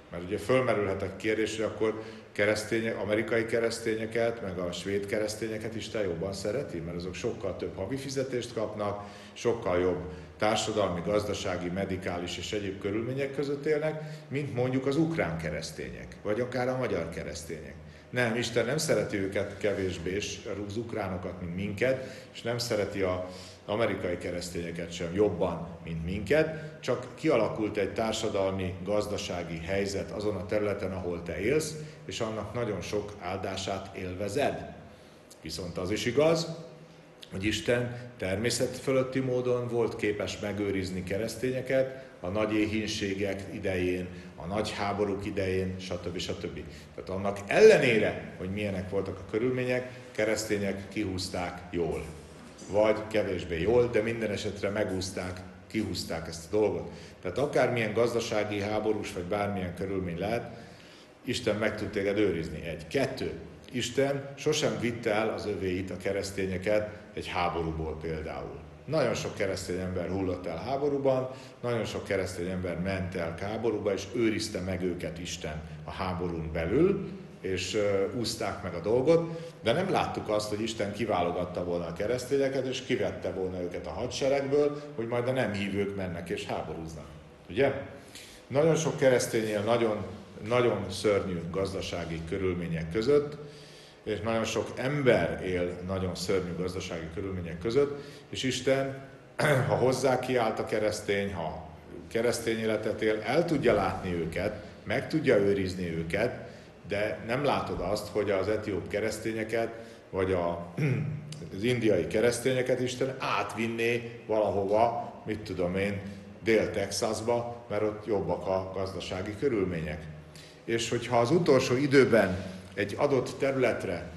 Mert ugye fölmerülhet a kérdés, hogy akkor keresztények, amerikai keresztényeket, meg a svéd keresztényeket Isten jobban szereti, mert azok sokkal több havi fizetést kapnak, sokkal jobb társadalmi, gazdasági, medikális és egyéb körülmények között élnek, mint mondjuk az ukrán keresztények, vagy akár a magyar keresztények. Nem, Isten nem szereti őket kevésbé, és az ukránokat, mint minket, és nem szereti az amerikai keresztényeket sem jobban, mint minket, csak kialakult egy társadalmi, gazdasági helyzet azon a területen, ahol te élsz, és annak nagyon sok áldását élvezed. Viszont az is igaz, hogy Isten természet fölötti módon volt képes megőrizni keresztényeket a nagy éhínségek idején, a nagy háborúk idején, stb. stb. Tehát annak ellenére, hogy milyenek voltak a körülmények, keresztények kihúzták jól. Vagy kevésbé jól, de minden esetre megúzták, kihúzták ezt a dolgot. Tehát akármilyen gazdasági, háborús vagy bármilyen körülmény lehet, Isten meg tud téged őrizni. Egy. Kettő. Isten sosem vitte el az övéit, a keresztényeket egy háborúból például. Nagyon sok keresztény ember hullott el háborúban, nagyon sok keresztény ember ment el háborúba, és őrizte meg őket Isten a háborún belül, és uh, úszták meg a dolgot, de nem láttuk azt, hogy Isten kiválogatta volna a keresztényeket, és kivette volna őket a hadseregből, hogy majd a nem hívők mennek és háborúznak. Ugye? Nagyon sok keresztény él nagyon, nagyon szörnyű gazdasági körülmények között, és nagyon sok ember él nagyon szörnyű gazdasági körülmények között, és Isten, ha hozzá kiállt a keresztény, ha keresztény életet él, el tudja látni őket, meg tudja őrizni őket, de nem látod azt, hogy az etióp keresztényeket, vagy a, az indiai keresztényeket Isten átvinné valahova, mit tudom én, Dél-Texasba, mert ott jobbak a gazdasági körülmények. És hogyha az utolsó időben egy adott területre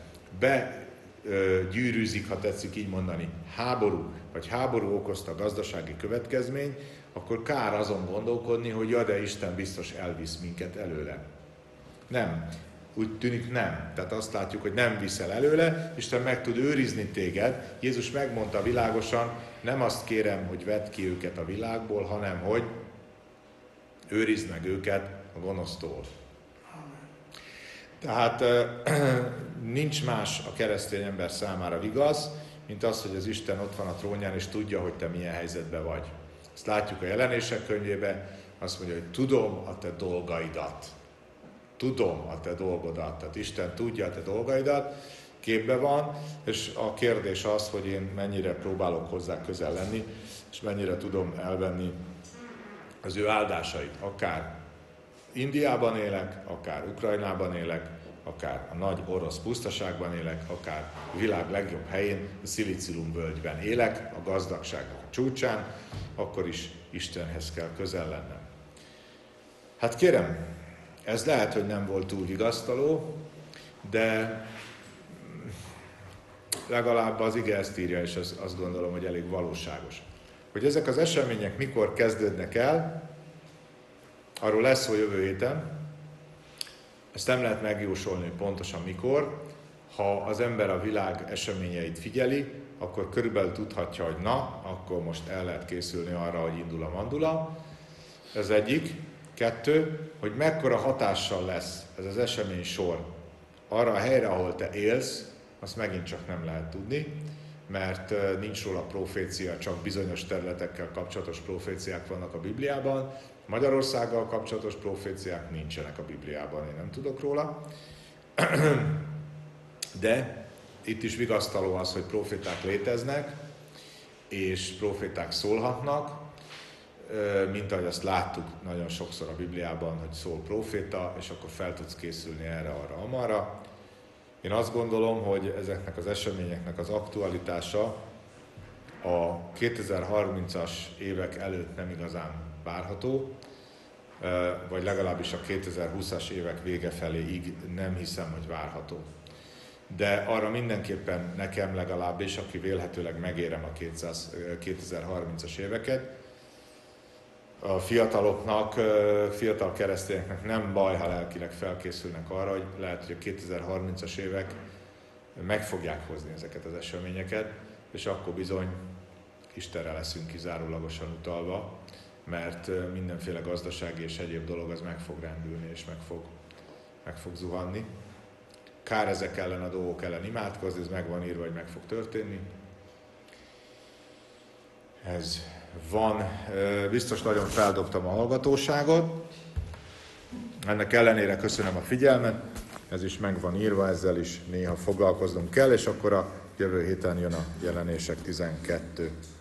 begyűrűzik, ha tetszik így mondani, háború, vagy háború okozta gazdasági következmény, akkor kár azon gondolkodni, hogy ja, de Isten biztos elvisz minket előle. Nem. Úgy tűnik nem. Tehát azt látjuk, hogy nem viszel előle, Isten meg tud őrizni téged. Jézus megmondta világosan, nem azt kérem, hogy vedd ki őket a világból, hanem hogy őrizd meg őket a gonosztól. Tehát nincs más a keresztény ember számára igaz, mint az, hogy az Isten ott van a trónján, és tudja, hogy te milyen helyzetben vagy. Ezt látjuk a Jelenések könyvében, azt mondja, hogy tudom a te dolgaidat. Tudom a te dolgodat. Tehát Isten tudja a te dolgaidat, képbe van, és a kérdés az, hogy én mennyire próbálok hozzá közel lenni, és mennyire tudom elvenni az ő áldásait. Akár Indiában élek, akár Ukrajnában élek, akár a nagy orosz pusztaságban élek, akár a világ legjobb helyén, a Szilícium völgyben élek, a gazdagságnak a csúcsán, akkor is Istenhez kell közel lennem. Hát kérem, ez lehet, hogy nem volt túl vigasztaló, de legalább az ige ezt írja, és azt gondolom, hogy elég valóságos. Hogy ezek az események mikor kezdődnek el, arról lesz szó jövő héten. Ezt nem lehet megjósolni, hogy pontosan mikor. Ha az ember a világ eseményeit figyeli, akkor körülbelül tudhatja, hogy na, akkor most el lehet készülni arra, hogy indul a mandula. Ez egyik. Kettő, hogy mekkora hatással lesz ez az esemény sor arra a helyre, ahol te élsz, azt megint csak nem lehet tudni, mert nincs róla profécia, csak bizonyos területekkel kapcsolatos proféciák vannak a Bibliában. Magyarországgal kapcsolatos proféciák nincsenek a Bibliában, én nem tudok róla. De itt is vigasztaló az, hogy proféták léteznek, és proféták szólhatnak, mint ahogy azt láttuk nagyon sokszor a Bibliában, hogy szól proféta, és akkor fel tudsz készülni erre, arra, amarra. Én azt gondolom, hogy ezeknek az eseményeknek az aktualitása a kétezer-harmincas évek előtt nem igazán várható, vagy legalábbis a kétezer-húszas évek vége feléig nem hiszem, hogy várható. De arra mindenképpen nekem legalábbis, aki vélhetőleg megérem a kétezer-harmincas éveket, a fiataloknak, fiatal keresztényeknek nem baj, ha lelkileg felkészülnek arra, hogy lehet, hogy a kétezer-harmincas évek meg fogják hozni ezeket az eseményeket, és akkor bizony Istenre leszünk kizárólagosan utalva, mert mindenféle gazdasági és egyéb dolog az meg fog rendülni, és meg fog, meg fog zuhanni. Kár ezek ellen, a dolgok ellen imádkozni, ez meg van írva, hogy meg fog történni. Ez van. Biztos nagyon feldobtam a hallgatóságot. Ennek ellenére köszönöm a figyelmet. Ez is meg van írva, ezzel is néha foglalkoznunk kell, és akkor a jövő héten jön a jelenések tizenkettő.